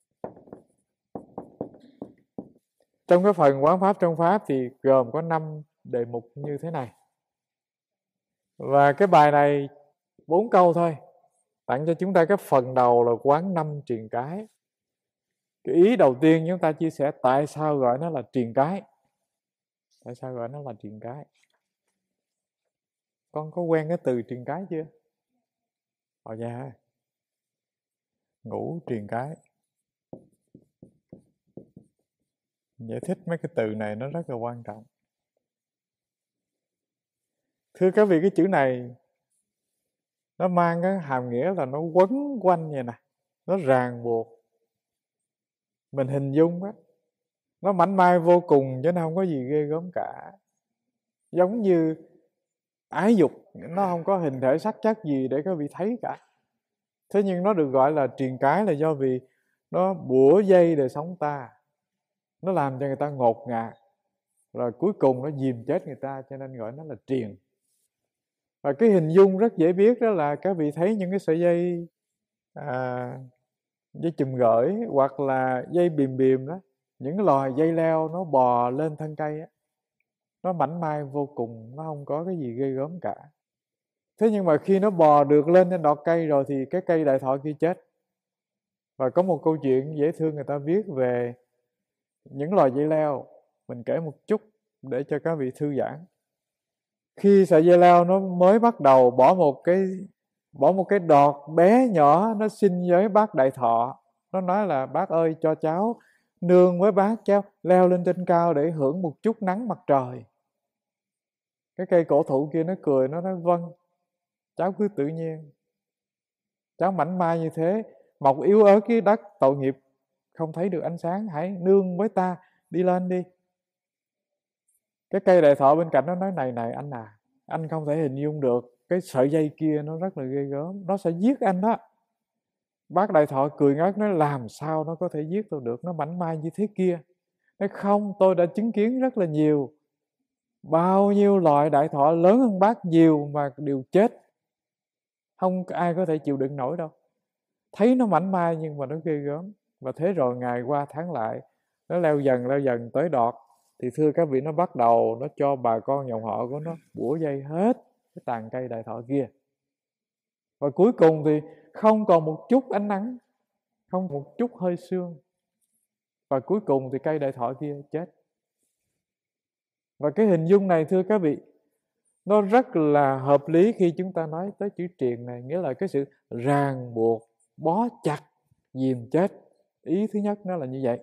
Trong cái phần quán pháp trong pháp thì gồm có 5 đề mục như thế này. Và cái bài này 4 câu thôi, tặng cho chúng ta cái phần đầu là quán 5 triền cái. Cái ý đầu tiên chúng ta chia sẻ tại sao gọi nó là triền cái. Tại sao gọi nó là triền cái? Con có quen cái từ triền cái chưa? Dạ. Ngũ triền cái. Giải thích mấy cái từ này nó rất là quan trọng. Thưa các vị, cái chữ này nó mang cái hàm nghĩa là nó quấn quanh vậy nè, nó ràng buộc. Mình hình dung á, nó mảnh mai vô cùng chứ nó không có gì ghê gớm cả. Giống như ái dục, nó không có hình thể sắc chất gì để các vị thấy cả. Thế nhưng nó được gọi là triền cái là do vì nó bủa dây đời sống ta, nó làm cho người ta ngột ngạt, rồi cuối cùng nó dìm chết người ta, cho nên gọi nó là triền. Và cái hình dung rất dễ biết đó là các vị thấy những cái sợi dây dây chùm gởi hoặc là dây bìm bìm đó, những cái loài dây leo nó bò lên thân cây á, nó mảnh mai vô cùng, nó không có cái gì ghê gớm cả. Thế nhưng mà khi nó bò được lên trên đọt cây rồi thì cái cây đại thọ kia chết. Và có một câu chuyện dễ thương người ta viết về những loài dây leo, mình kể một chút để cho các vị thư giãn. Khi sợi dây leo nó mới bắt đầu bỏ một cái đọt bé nhỏ, nó xin với bác đại thọ, nó nói là bác ơi cho cháu nương với bác, cháu leo lên trên cao để hưởng một chút nắng mặt trời. Cái cây cổ thụ kia nó cười, nó nói vâng, cháu cứ tự nhiên. Cháu mảnh mai như thế, mọc yếu ớt cái đất tội nghiệp, không thấy được ánh sáng, hãy nương với ta, đi lên đi. Cái cây đại thọ bên cạnh nó nói này anh à, anh không thể hình dung được, cái sợi dây kia nó rất là ghê gớm, nó sẽ giết anh đó. Bác đại thọ cười ngất nói làm sao nó có thể giết tôi được, nó mảnh mai như thế kia. Nói không, tôi đã chứng kiến rất là nhiều, bao nhiêu loại đại thọ lớn hơn bác nhiều mà đều chết, không ai có thể chịu đựng nổi đâu. Thấy nó mảnh mai nhưng mà nó ghê gớm. Và thế rồi ngày qua tháng lại, nó leo dần tới đọt. Thì thưa các vị, nó bắt đầu nó cho bà con dòng họ của nó bủa dây hết cái tàn cây đại thọ kia. Và cuối cùng thì không còn một chút ánh nắng, không một chút hơi sương. Và cuối cùng thì cây đại thọ kia chết. Và cái hình dung này thưa các vị, nó rất là hợp lý khi chúng ta nói tới chữ triền này, nghĩa là cái sự ràng buộc, bó chặt, dìm chết. Ý thứ nhất nó là như vậy.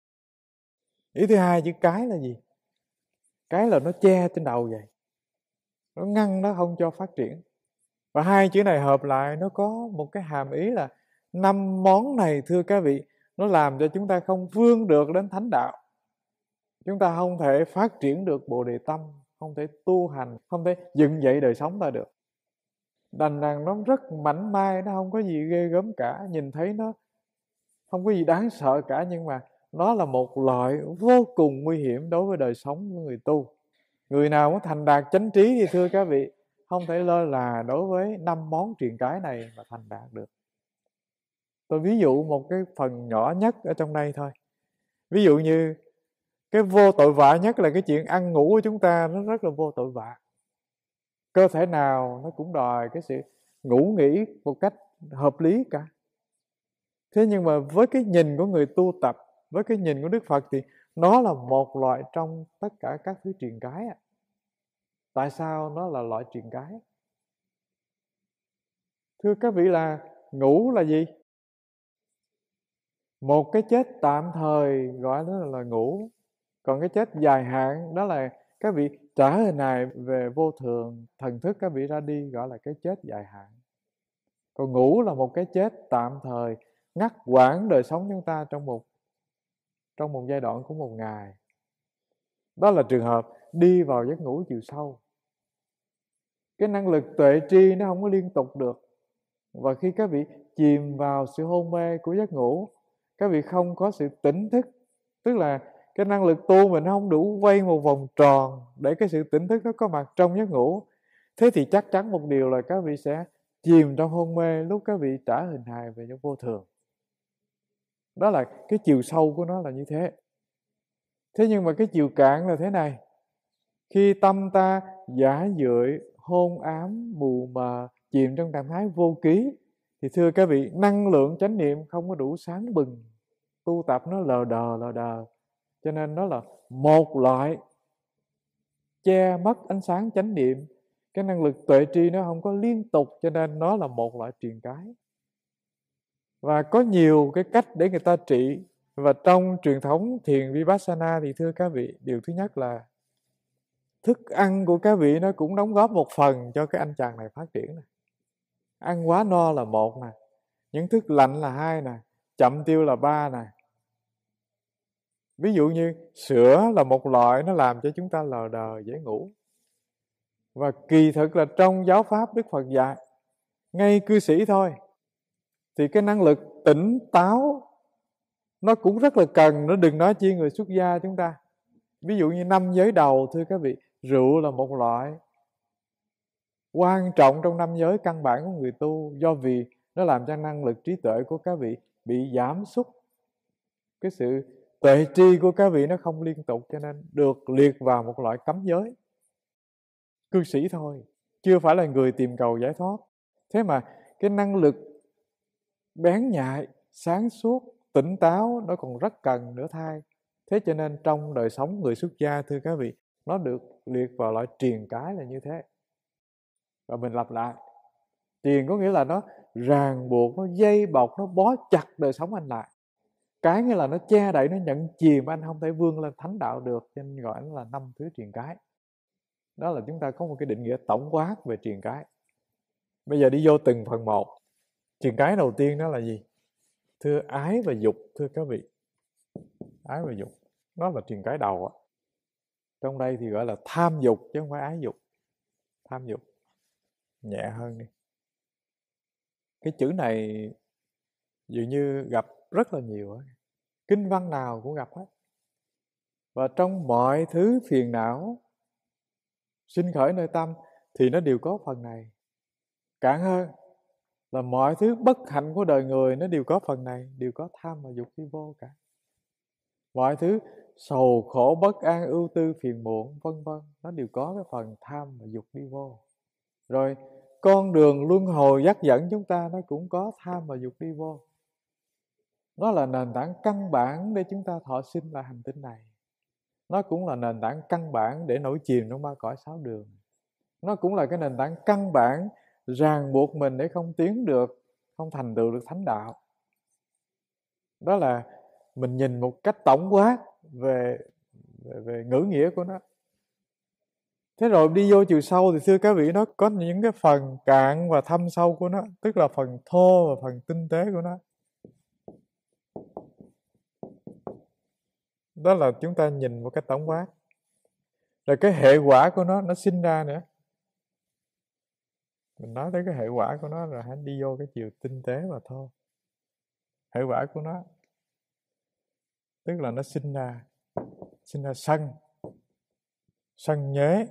Ý thứ hai, chữ cái là gì? Cái là nó che trên đầu vậy, nó ngăn nó không cho phát triển. Và hai chữ này hợp lại nó có một cái hàm ý là 5 món này thưa các vị, nó làm cho chúng ta không vươn được đến thánh đạo. Chúng ta không thể phát triển được Bồ Đề Tâm, không thể tu hành, không thể dựng dậy đời sống ta được. Đành rằng nó rất mảnh mai, nó không có gì ghê gớm cả, nhìn thấy nó không có gì đáng sợ cả, nhưng mà nó là một loại vô cùng nguy hiểm đối với đời sống của người tu. Người nào muốn thành đạt chánh trí thì thưa các vị, không thể lơ là đối với 5 món triền cái này mà thành đạt được. Tôi ví dụ một cái phần nhỏ nhất ở trong đây thôi. Ví dụ như cái vô tội vạ nhất là cái chuyện ăn ngủ của chúng ta, nó rất là vô tội vạ. Cơ thể nào nó cũng đòi cái sự ngủ nghỉ một cách hợp lý cả. Thế nhưng mà với cái nhìn của người tu tập, với cái nhìn của Đức Phật thì Nó là một loại trong tất cả các thứ triền cái. Tại sao nó là loại triền cái? Thưa các vị, là ngủ là gì? Một cái chết tạm thời gọi đó là ngủ. Còn cái chết dài hạn đó là các vị trả hình hài về vô thường, thần thức các vị ra đi, gọi là cái chết dài hạn. Còn ngủ là một cái chết tạm thời, ngắt quãng đời sống chúng ta trong một giai đoạn của một ngày. Đó là trường hợp đi vào giấc ngủ chiều sâu. Cái năng lực tuệ tri nó không có liên tục được. Và khi các vị chìm vào sự hôn mê của giấc ngủ, các vị không có sự tỉnh thức. Tức là cái năng lực tu mình không đủ quay một vòng tròn để cái sự tỉnh thức nó có mặt trong giấc ngủ. Thế thì chắc chắn một điều là các vị sẽ chìm trong hôn mê lúc các vị trả hình hài về những vô thường. Đó là cái chiều sâu của nó là như thế. Thế nhưng mà cái chiều cạn là thế này. Khi tâm ta giả dưỡi, hôn ám, mù mờ, chìm trong trạng thái vô ký, thì thưa các vị, năng lượng chánh niệm không có đủ sáng bừng. Tu tập nó lờ đờ. Cho nên nó là một loại che mất ánh sáng chánh niệm. Cái năng lực tuệ tri nó không có liên tục, cho nên nó là một loại triền cái. Và có nhiều cái cách để người ta trị. Và trong truyền thống thiền Vipassana thì thưa các vị, điều thứ nhất là thức ăn của các vị nó cũng đóng góp một phần cho cái anh chàng này phát triển này. Ăn quá no là một nè, những thức lạnh là hai nè, chậm tiêu là ba nè. Ví dụ như sữa là một loại, nó làm cho chúng ta lờ đờ dễ ngủ. Và kỳ thực là trong giáo pháp Đức Phật dạy, ngay cư sĩ thôi, thì cái năng lực tỉnh táo nó cũng rất là cần, nó đừng nói chi người xuất gia chúng ta. Ví dụ như 5 giới đầu, thưa các vị, rượu là một loại quan trọng trong 5 giới căn bản của người tu, do vì nó làm cho năng lực trí tuệ của các vị bị giảm sút. Cái sự tuệ tri của các vị nó không liên tục, cho nên được liệt vào một loại cấm giới. Cư sĩ thôi, chưa phải là người tìm cầu giải thoát. Thế mà cái năng lực bén nhạy, sáng suốt, tỉnh táo nó còn rất cần nữa thay. Thế cho nên trong đời sống người xuất gia, thưa các vị, nó được liệt vào loại triền cái là như thế. Và mình lặp lại, triền có nghĩa là nó ràng buộc, nó dây bọc, nó bó chặt đời sống anh lại. Cái nghĩa là nó che đậy, nó nhận chìm anh không thể vươn lên thánh đạo được, cho nên gọi nó là 5 thứ triền cái. Đó là chúng ta có một cái định nghĩa tổng quát về triền cái. Bây giờ đi vô từng phần một. Triền cái đầu tiên đó là gì? Thưa ái và dục, thưa các vị. Ái và dục, nó là triền cái đầu. Trong đây thì gọi là tham dục chứ không phải ái dục. Tham dục, nhẹ hơn đi. Cái chữ này dường như gặp rất là nhiều. Kinh văn nào cũng gặp hết. Và trong mọi thứ phiền não sinh khởi nơi tâm thì nó đều có phần này. Cạn hơn là mọi thứ bất hạnh của đời người nó đều có phần này, đều có tham và dục đi vô cả. Mọi thứ sầu khổ, bất an, ưu tư, phiền muộn, vân vân, nó đều có cái phần tham và dục đi vô. Rồi con đường luân hồi dắt dẫn chúng ta nó cũng có tham và dục đi vô. Nó là nền tảng căn bản để chúng ta thọ sinh lại hành tinh này. Nó cũng là nền tảng căn bản để nổi chìm trong ba cõi sáu đường. Nó cũng là cái nền tảng căn bản ràng buộc mình để không tiến được, không thành tựu được thánh đạo. Đó là mình nhìn một cách tổng quát về ngữ nghĩa của nó. Thế rồi đi vô chiều sâu thì thưa các vị, nó có những cái phần cạn và thâm sâu của nó, tức là phần thô và phần tinh tế của nó. Đó là chúng ta nhìn một cách tổng quát. Rồi cái hệ quả của nó sinh ra nữa. Mình nói tới cái hệ quả của nó rồi hãy đi vô cái chiều tinh tế mà thôi. Hệ quả của nó tức là nó sinh ra sân nhế.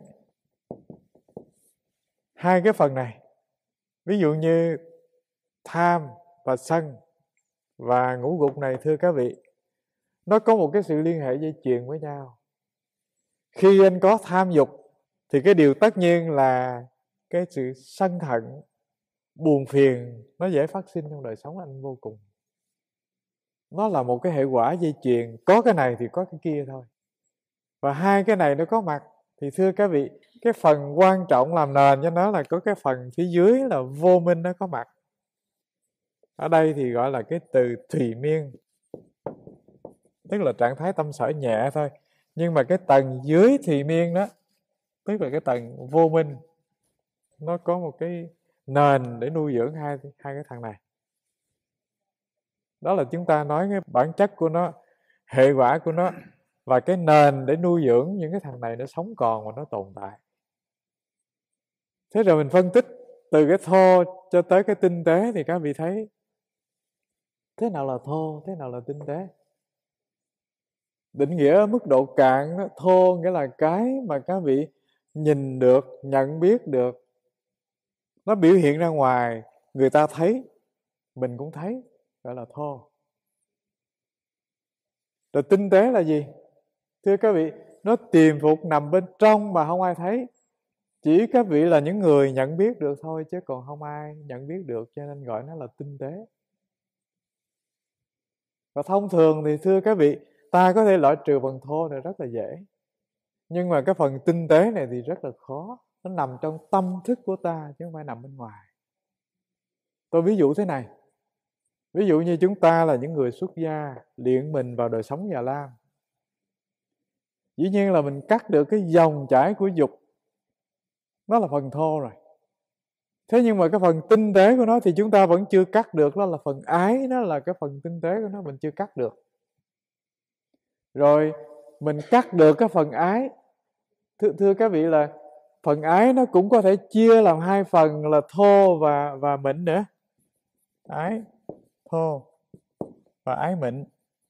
Hai cái phần này, ví dụ như tham và sân và ngũ gục này, thưa các vị, nó có một cái sự liên hệ dây chuyền với nhau. Khi anh có tham dục thì cái điều tất nhiên là cái sự sân hận, buồn phiền nó dễ phát sinh trong đời sống anh vô cùng. Nó là một cái hệ quả dây chuyền, có cái này thì có cái kia thôi. Và hai cái này nó có mặt thì thưa các vị, cái phần quan trọng làm nền cho nó là có cái phần phía dưới là vô minh nó có mặt. Ở đây thì gọi là cái từ thùy miên, tức là trạng thái tâm sở nhẹ thôi. Nhưng mà cái tầng dưới thùy miên đó, tức là cái tầng vô minh, nó có một cái nền để nuôi dưỡng hai cái thằng này. Đó là chúng ta nói cái bản chất của nó, hệ quả của nó, và cái nền để nuôi dưỡng những cái thằng này nó sống còn và nó tồn tại. Thế rồi mình phân tích từ cái thô cho tới cái tinh tế thì các vị thấy thế nào là thô, thế nào là tinh tế. Định nghĩa ở mức độ cạn đó, thô nghĩa là cái mà các vị nhìn được, nhận biết được, nó biểu hiện ra ngoài, người ta thấy, mình cũng thấy, gọi là thô. Rồi tinh tế là gì? Thưa các vị, nó tiềm phục nằm bên trong mà không ai thấy. Chỉ các vị là những người nhận biết được thôi, chứ còn không ai nhận biết được, cho nên gọi nó là tinh tế. Và thông thường thì thưa các vị, ta có thể loại trừ phần thô này rất là dễ. Nhưng mà cái phần tinh tế này thì rất là khó. Nó nằm trong tâm thức của ta chứ không phải nằm bên ngoài. Tôi ví dụ thế này. Ví dụ như chúng ta là những người xuất gia, luyện mình vào đời sống Già Lam. Dĩ nhiên là mình cắt được cái dòng chảy của dục. Nó là phần thô rồi. Thế nhưng mà cái phần tinh tế của nó thì chúng ta vẫn chưa cắt được. Đó là phần ái, nó là cái phần tinh tế của nó mình chưa cắt được. Rồi mình cắt được cái phần ái. Thưa các vị là phần ái nó cũng có thể chia làm hai phần là thô và mịn nữa. Ái thô và ái mịn.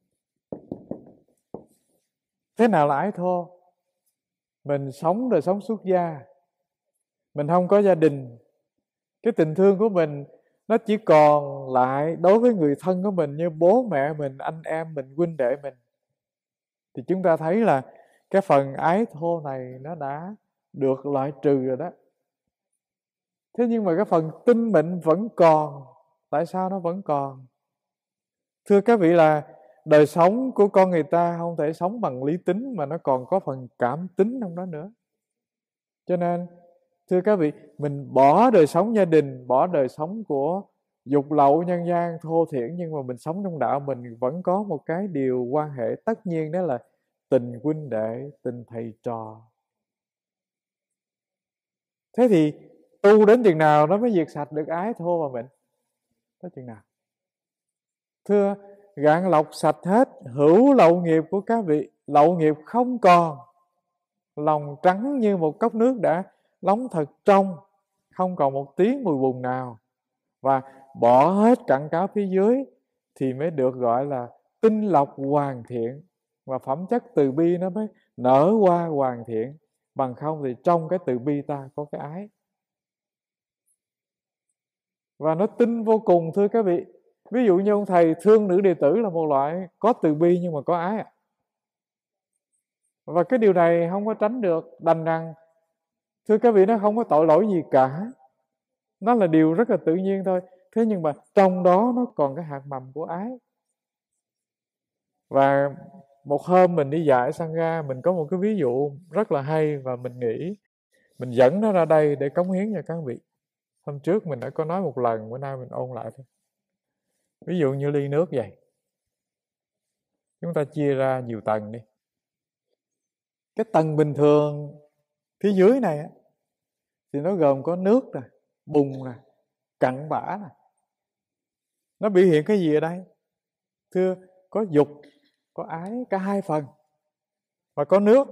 Thế nào là ái thô? Mình sống đời sống xuất gia, mình không có gia đình, cái tình thương của mình nó chỉ còn lại đối với người thân của mình như bố mẹ mình, anh em mình, huynh đệ mình, thì chúng ta thấy là cái phần ái thô này nó đã được loại trừ rồi đó. Thế nhưng mà cái phần tinh mịn vẫn còn. Tại sao nó vẫn còn? Thưa các vị là đời sống của con người ta không thể sống bằng lý tính, mà nó còn có phần cảm tính trong đó nữa. Cho nên thưa các vị, mình bỏ đời sống gia đình, bỏ đời sống của dục lậu nhân gian thô thiển, nhưng mà mình sống trong đạo mình vẫn có một cái điều quan hệ tất nhiên, đó là tình huynh đệ, tình thầy trò. Thế thì tu đến chừng nào nó mới diệt sạch được ái thô và mịn? Tới chừng nào? Thưa, gạn lọc sạch hết hữu lậu nghiệp của các vị, lậu nghiệp không còn, lòng trắng như một cốc nước đã nóng thật trong, không còn một tí mùi bùn nào, và bỏ hết cặn cáo phía dưới thì mới được gọi là tinh lọc hoàn thiện, và phẩm chất từ bi nó mới nở hoa hoàn thiện. Bằng không thì trong cái từ bi ta có cái ái, và nó tinh vô cùng. Thưa các vị, ví dụ như ông thầy thương nữ đệ tử là một loại có từ bi nhưng mà có ái. Và cái điều này không có tránh được, đành rằng thưa các vị, nó không có tội lỗi gì cả, nó là điều rất là tự nhiên thôi. Thế nhưng mà trong đó nó còn cái hạt mầm của ái. Và một hôm mình đi dạy Sangha, mình có một cái ví dụ rất là hay, và mình nghĩ mình dẫn nó ra đây để cống hiến cho các vị. Hôm trước mình đã có nói một lần, bữa nay mình ôn lại thôi. Ví dụ như ly nước vậy, chúng ta chia ra nhiều tầng đi. Cái tầng bình thường phía dưới này thì nó gồm có nước nè, bùn nè, cặn bã nè. Nó biểu hiện cái gì ở đây? Thưa, có dục, có ái, cả hai phần. Và có nước.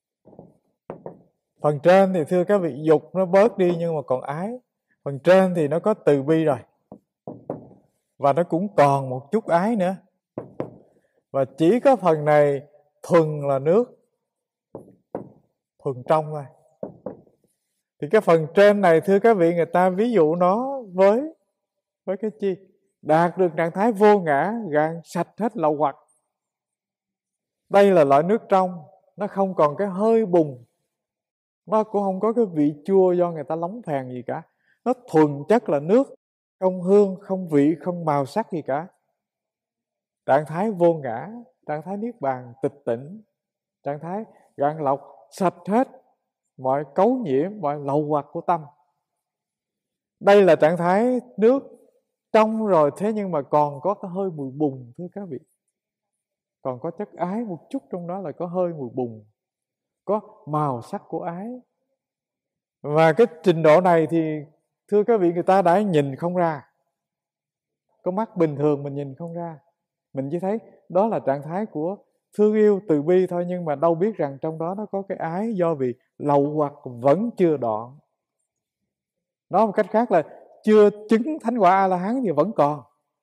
Phần trên thì thưa các vị, dục nó bớt đi nhưng mà còn ái. Phần trên thì nó có từ bi rồi, và nó cũng còn một chút ái nữa. Và chỉ có phần này thuần là nước, thuần trong thôi. Thì cái phần trên này thưa các vị, người ta ví dụ nó với cái chi? Đạt được trạng thái vô ngã, gạn sạch hết lậu hoặc. Đây là loại nước trong, nó không còn cái hơi bùn, nó cũng không có cái vị chua do người ta lóng phèn gì cả. Nó thuần chất là nước, không hương, không vị, không màu sắc gì cả. trạng thái vô ngã, trạng thái niết bàn tịch tỉnh, trạng thái gạn lọc sạch hết mọi cấu nhiễm, mọi lậu hoặc của tâm. Đây là trạng thái nước trong rồi, thế nhưng mà còn có cái hơi mùi bùn thưa các vị. Còn có chất ái một chút trong đó, là có hơi mùi bùn, có màu sắc của ái. Và cái trình độ này thì thưa các vị, người ta đã nhìn không ra. Có mắt bình thường mình nhìn không ra. Mình chỉ thấy đó là trạng thái của thương yêu, từ bi thôi. Nhưng mà đâu biết rằng trong đó nó có cái ái, do vì lậu hoặc vẫn chưa đoạn. Nói một cách khác là chưa chứng thánh quả A-la-hán thì vẫn còn.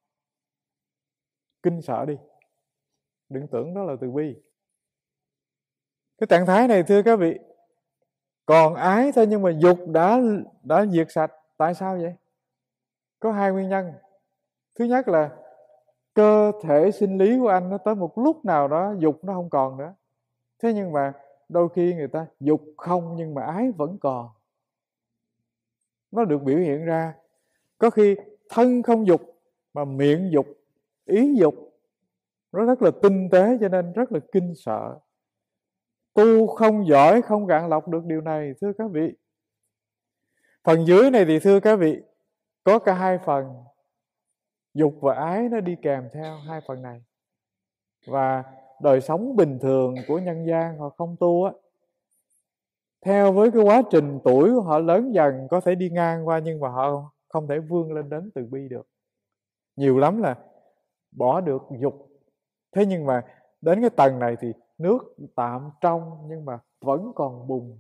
Kinh sợ đi, đừng tưởng đó là từ bi. Cái trạng thái này thưa các vị, còn ái thôi nhưng mà dục đã diệt sạch. Tại sao vậy? Có hai nguyên nhân. Thứ nhất là cơ thể sinh lý của anh nó tới một lúc nào đó dục nó không còn nữa. Thế nhưng mà đôi khi người ta dục không nhưng mà ái vẫn còn. Nó được biểu hiện ra. Có khi thân không dục mà miệng dục, ý dục. Nó rất là tinh tế cho nên rất là kinh sợ. Tu không giỏi, không gạn lọc được điều này thưa các vị. Phần dưới này thì thưa các vị, có cả hai phần. Dục và ái nó đi kèm theo hai phần này. Và đời sống bình thường của nhân gian họ không tu á, theo với cái quá trình tuổi của họ lớn dần có thể đi ngang qua, nhưng mà họ không thể vươn lên đến từ bi được. Nhiều lắm là bỏ được dục. Thế nhưng mà đến cái tầng này thì nước tạm trong nhưng mà vẫn còn bùn.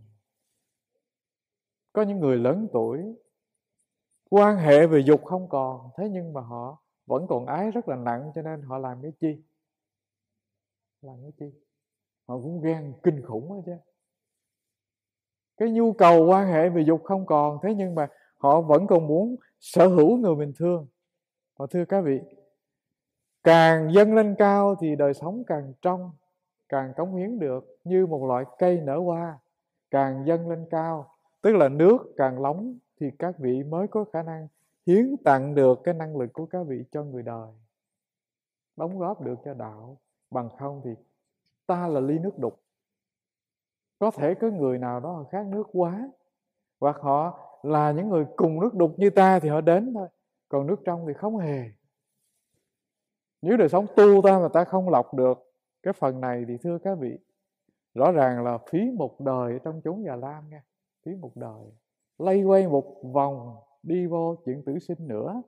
Có những người lớn tuổi, quan hệ về dục không còn, thế nhưng mà họ vẫn còn ái rất là nặng, cho nên họ làm cái chi? Làm cái chi? Họ cũng ghen kinh khủng đó chứ. Cái nhu cầu quan hệ về dục không còn, thế nhưng mà họ vẫn còn muốn sở hữu người mình thương. Và thưa các vị, càng dâng lên cao thì đời sống càng trong, càng cống hiến được, như một loại cây nở hoa. Càng dâng lên cao, tức là nước càng nóng, thì các vị mới có khả năng hiến tặng được cái năng lực của các vị cho người đời, đóng góp được cho đạo. Bằng không thì ta là ly nước đục. Có thể có người nào đó họ khát nước quá, hoặc họ là những người cùng nước đục như ta thì họ đến thôi, còn nước trong thì không hề. Nếu đời sống tu ta mà ta không lọc được cái phần này thì thưa các vị, rõ ràng là phí một đời trong chốn Già Lam nha. Phí một đời, lây quay một vòng đi vô chuyện tử sinh nữa.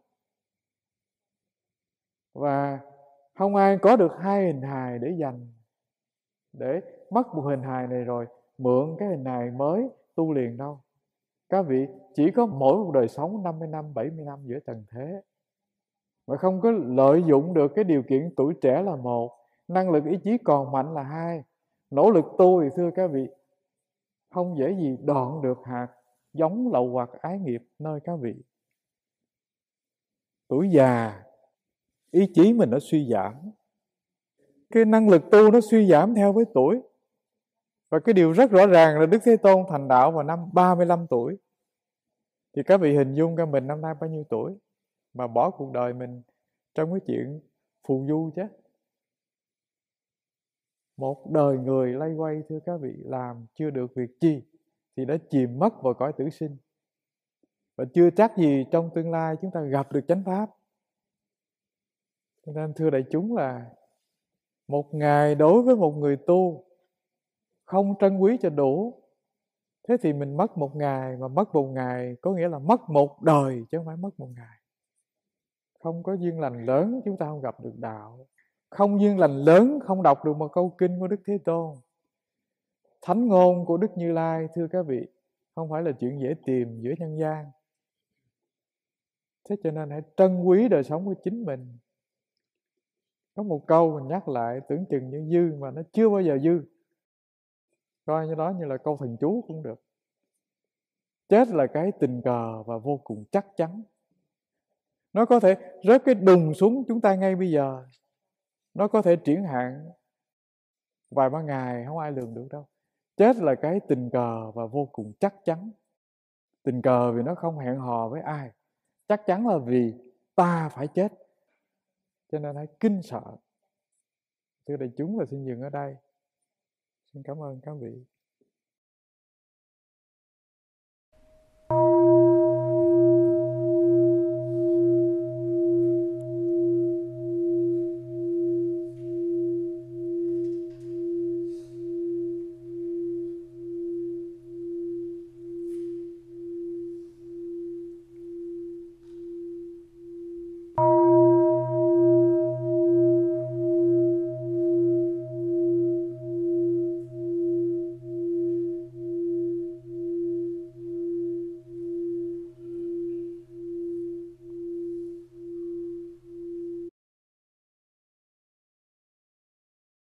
Và không ai có được hai hình hài để dành, để mất một hình hài này rồi mượn cái hình hài mới tu liền đâu. Các vị chỉ có mỗi một đời sống 50 năm, 70 năm giữa trần thế, mà không có lợi dụng được cái điều kiện tuổi trẻ là một, năng lực ý chí còn mạnh là hai. Nỗ lực tu thì thưa các vị, không dễ gì đoạn được hạt giống lậu hoặc ái nghiệp nơi các vị. Tuổi già, ý chí mình nó suy giảm, cái năng lực tu nó suy giảm theo với tuổi. Và cái điều rất rõ ràng là Đức Thế Tôn thành đạo vào năm 35 tuổi. Thì các vị hình dung ra mình năm nay bao nhiêu tuổi mà bỏ cuộc đời mình trong cái chuyện phù du chứ. Một đời người lay quay thưa các vị, làm chưa được việc chi thì đã chìm mất vào cõi tử sinh. Và chưa chắc gì trong tương lai chúng ta gặp được chánh pháp. Cho nên thưa đại chúng là một ngày đối với một người tu không trân quý cho đủ, thế thì mình mất một ngày, mà mất một ngày có nghĩa là mất một đời chứ không phải mất một ngày. Không có duyên lành lớn chúng ta không gặp được đạo. Không duyên lành lớn không đọc được một câu kinh của Đức Thế Tôn. Thánh ngôn của Đức Như Lai thưa các vị, không phải là chuyện dễ tìm giữa nhân gian. Thế cho nên hãy trân quý đời sống của chính mình. Có một câu mình nhắc lại tưởng chừng như dư mà nó chưa bao giờ dư. Coi như đó như là câu thần chú cũng được. Chết là cái tình cờ và vô cùng chắc chắn. Nó có thể rớt cái đùng xuống chúng ta ngay bây giờ. Nó có thể triển hạn vài ba ngày, không ai lường được đâu. Chết là cái tình cờ và vô cùng chắc chắn. Tình cờ vì nó không hẹn hò với ai. Chắc chắn là vì ta phải chết. Cho nên hãy kinh sợ. Thưa đại chúng, và xin dừng ở đây. Xin cảm ơn các vị.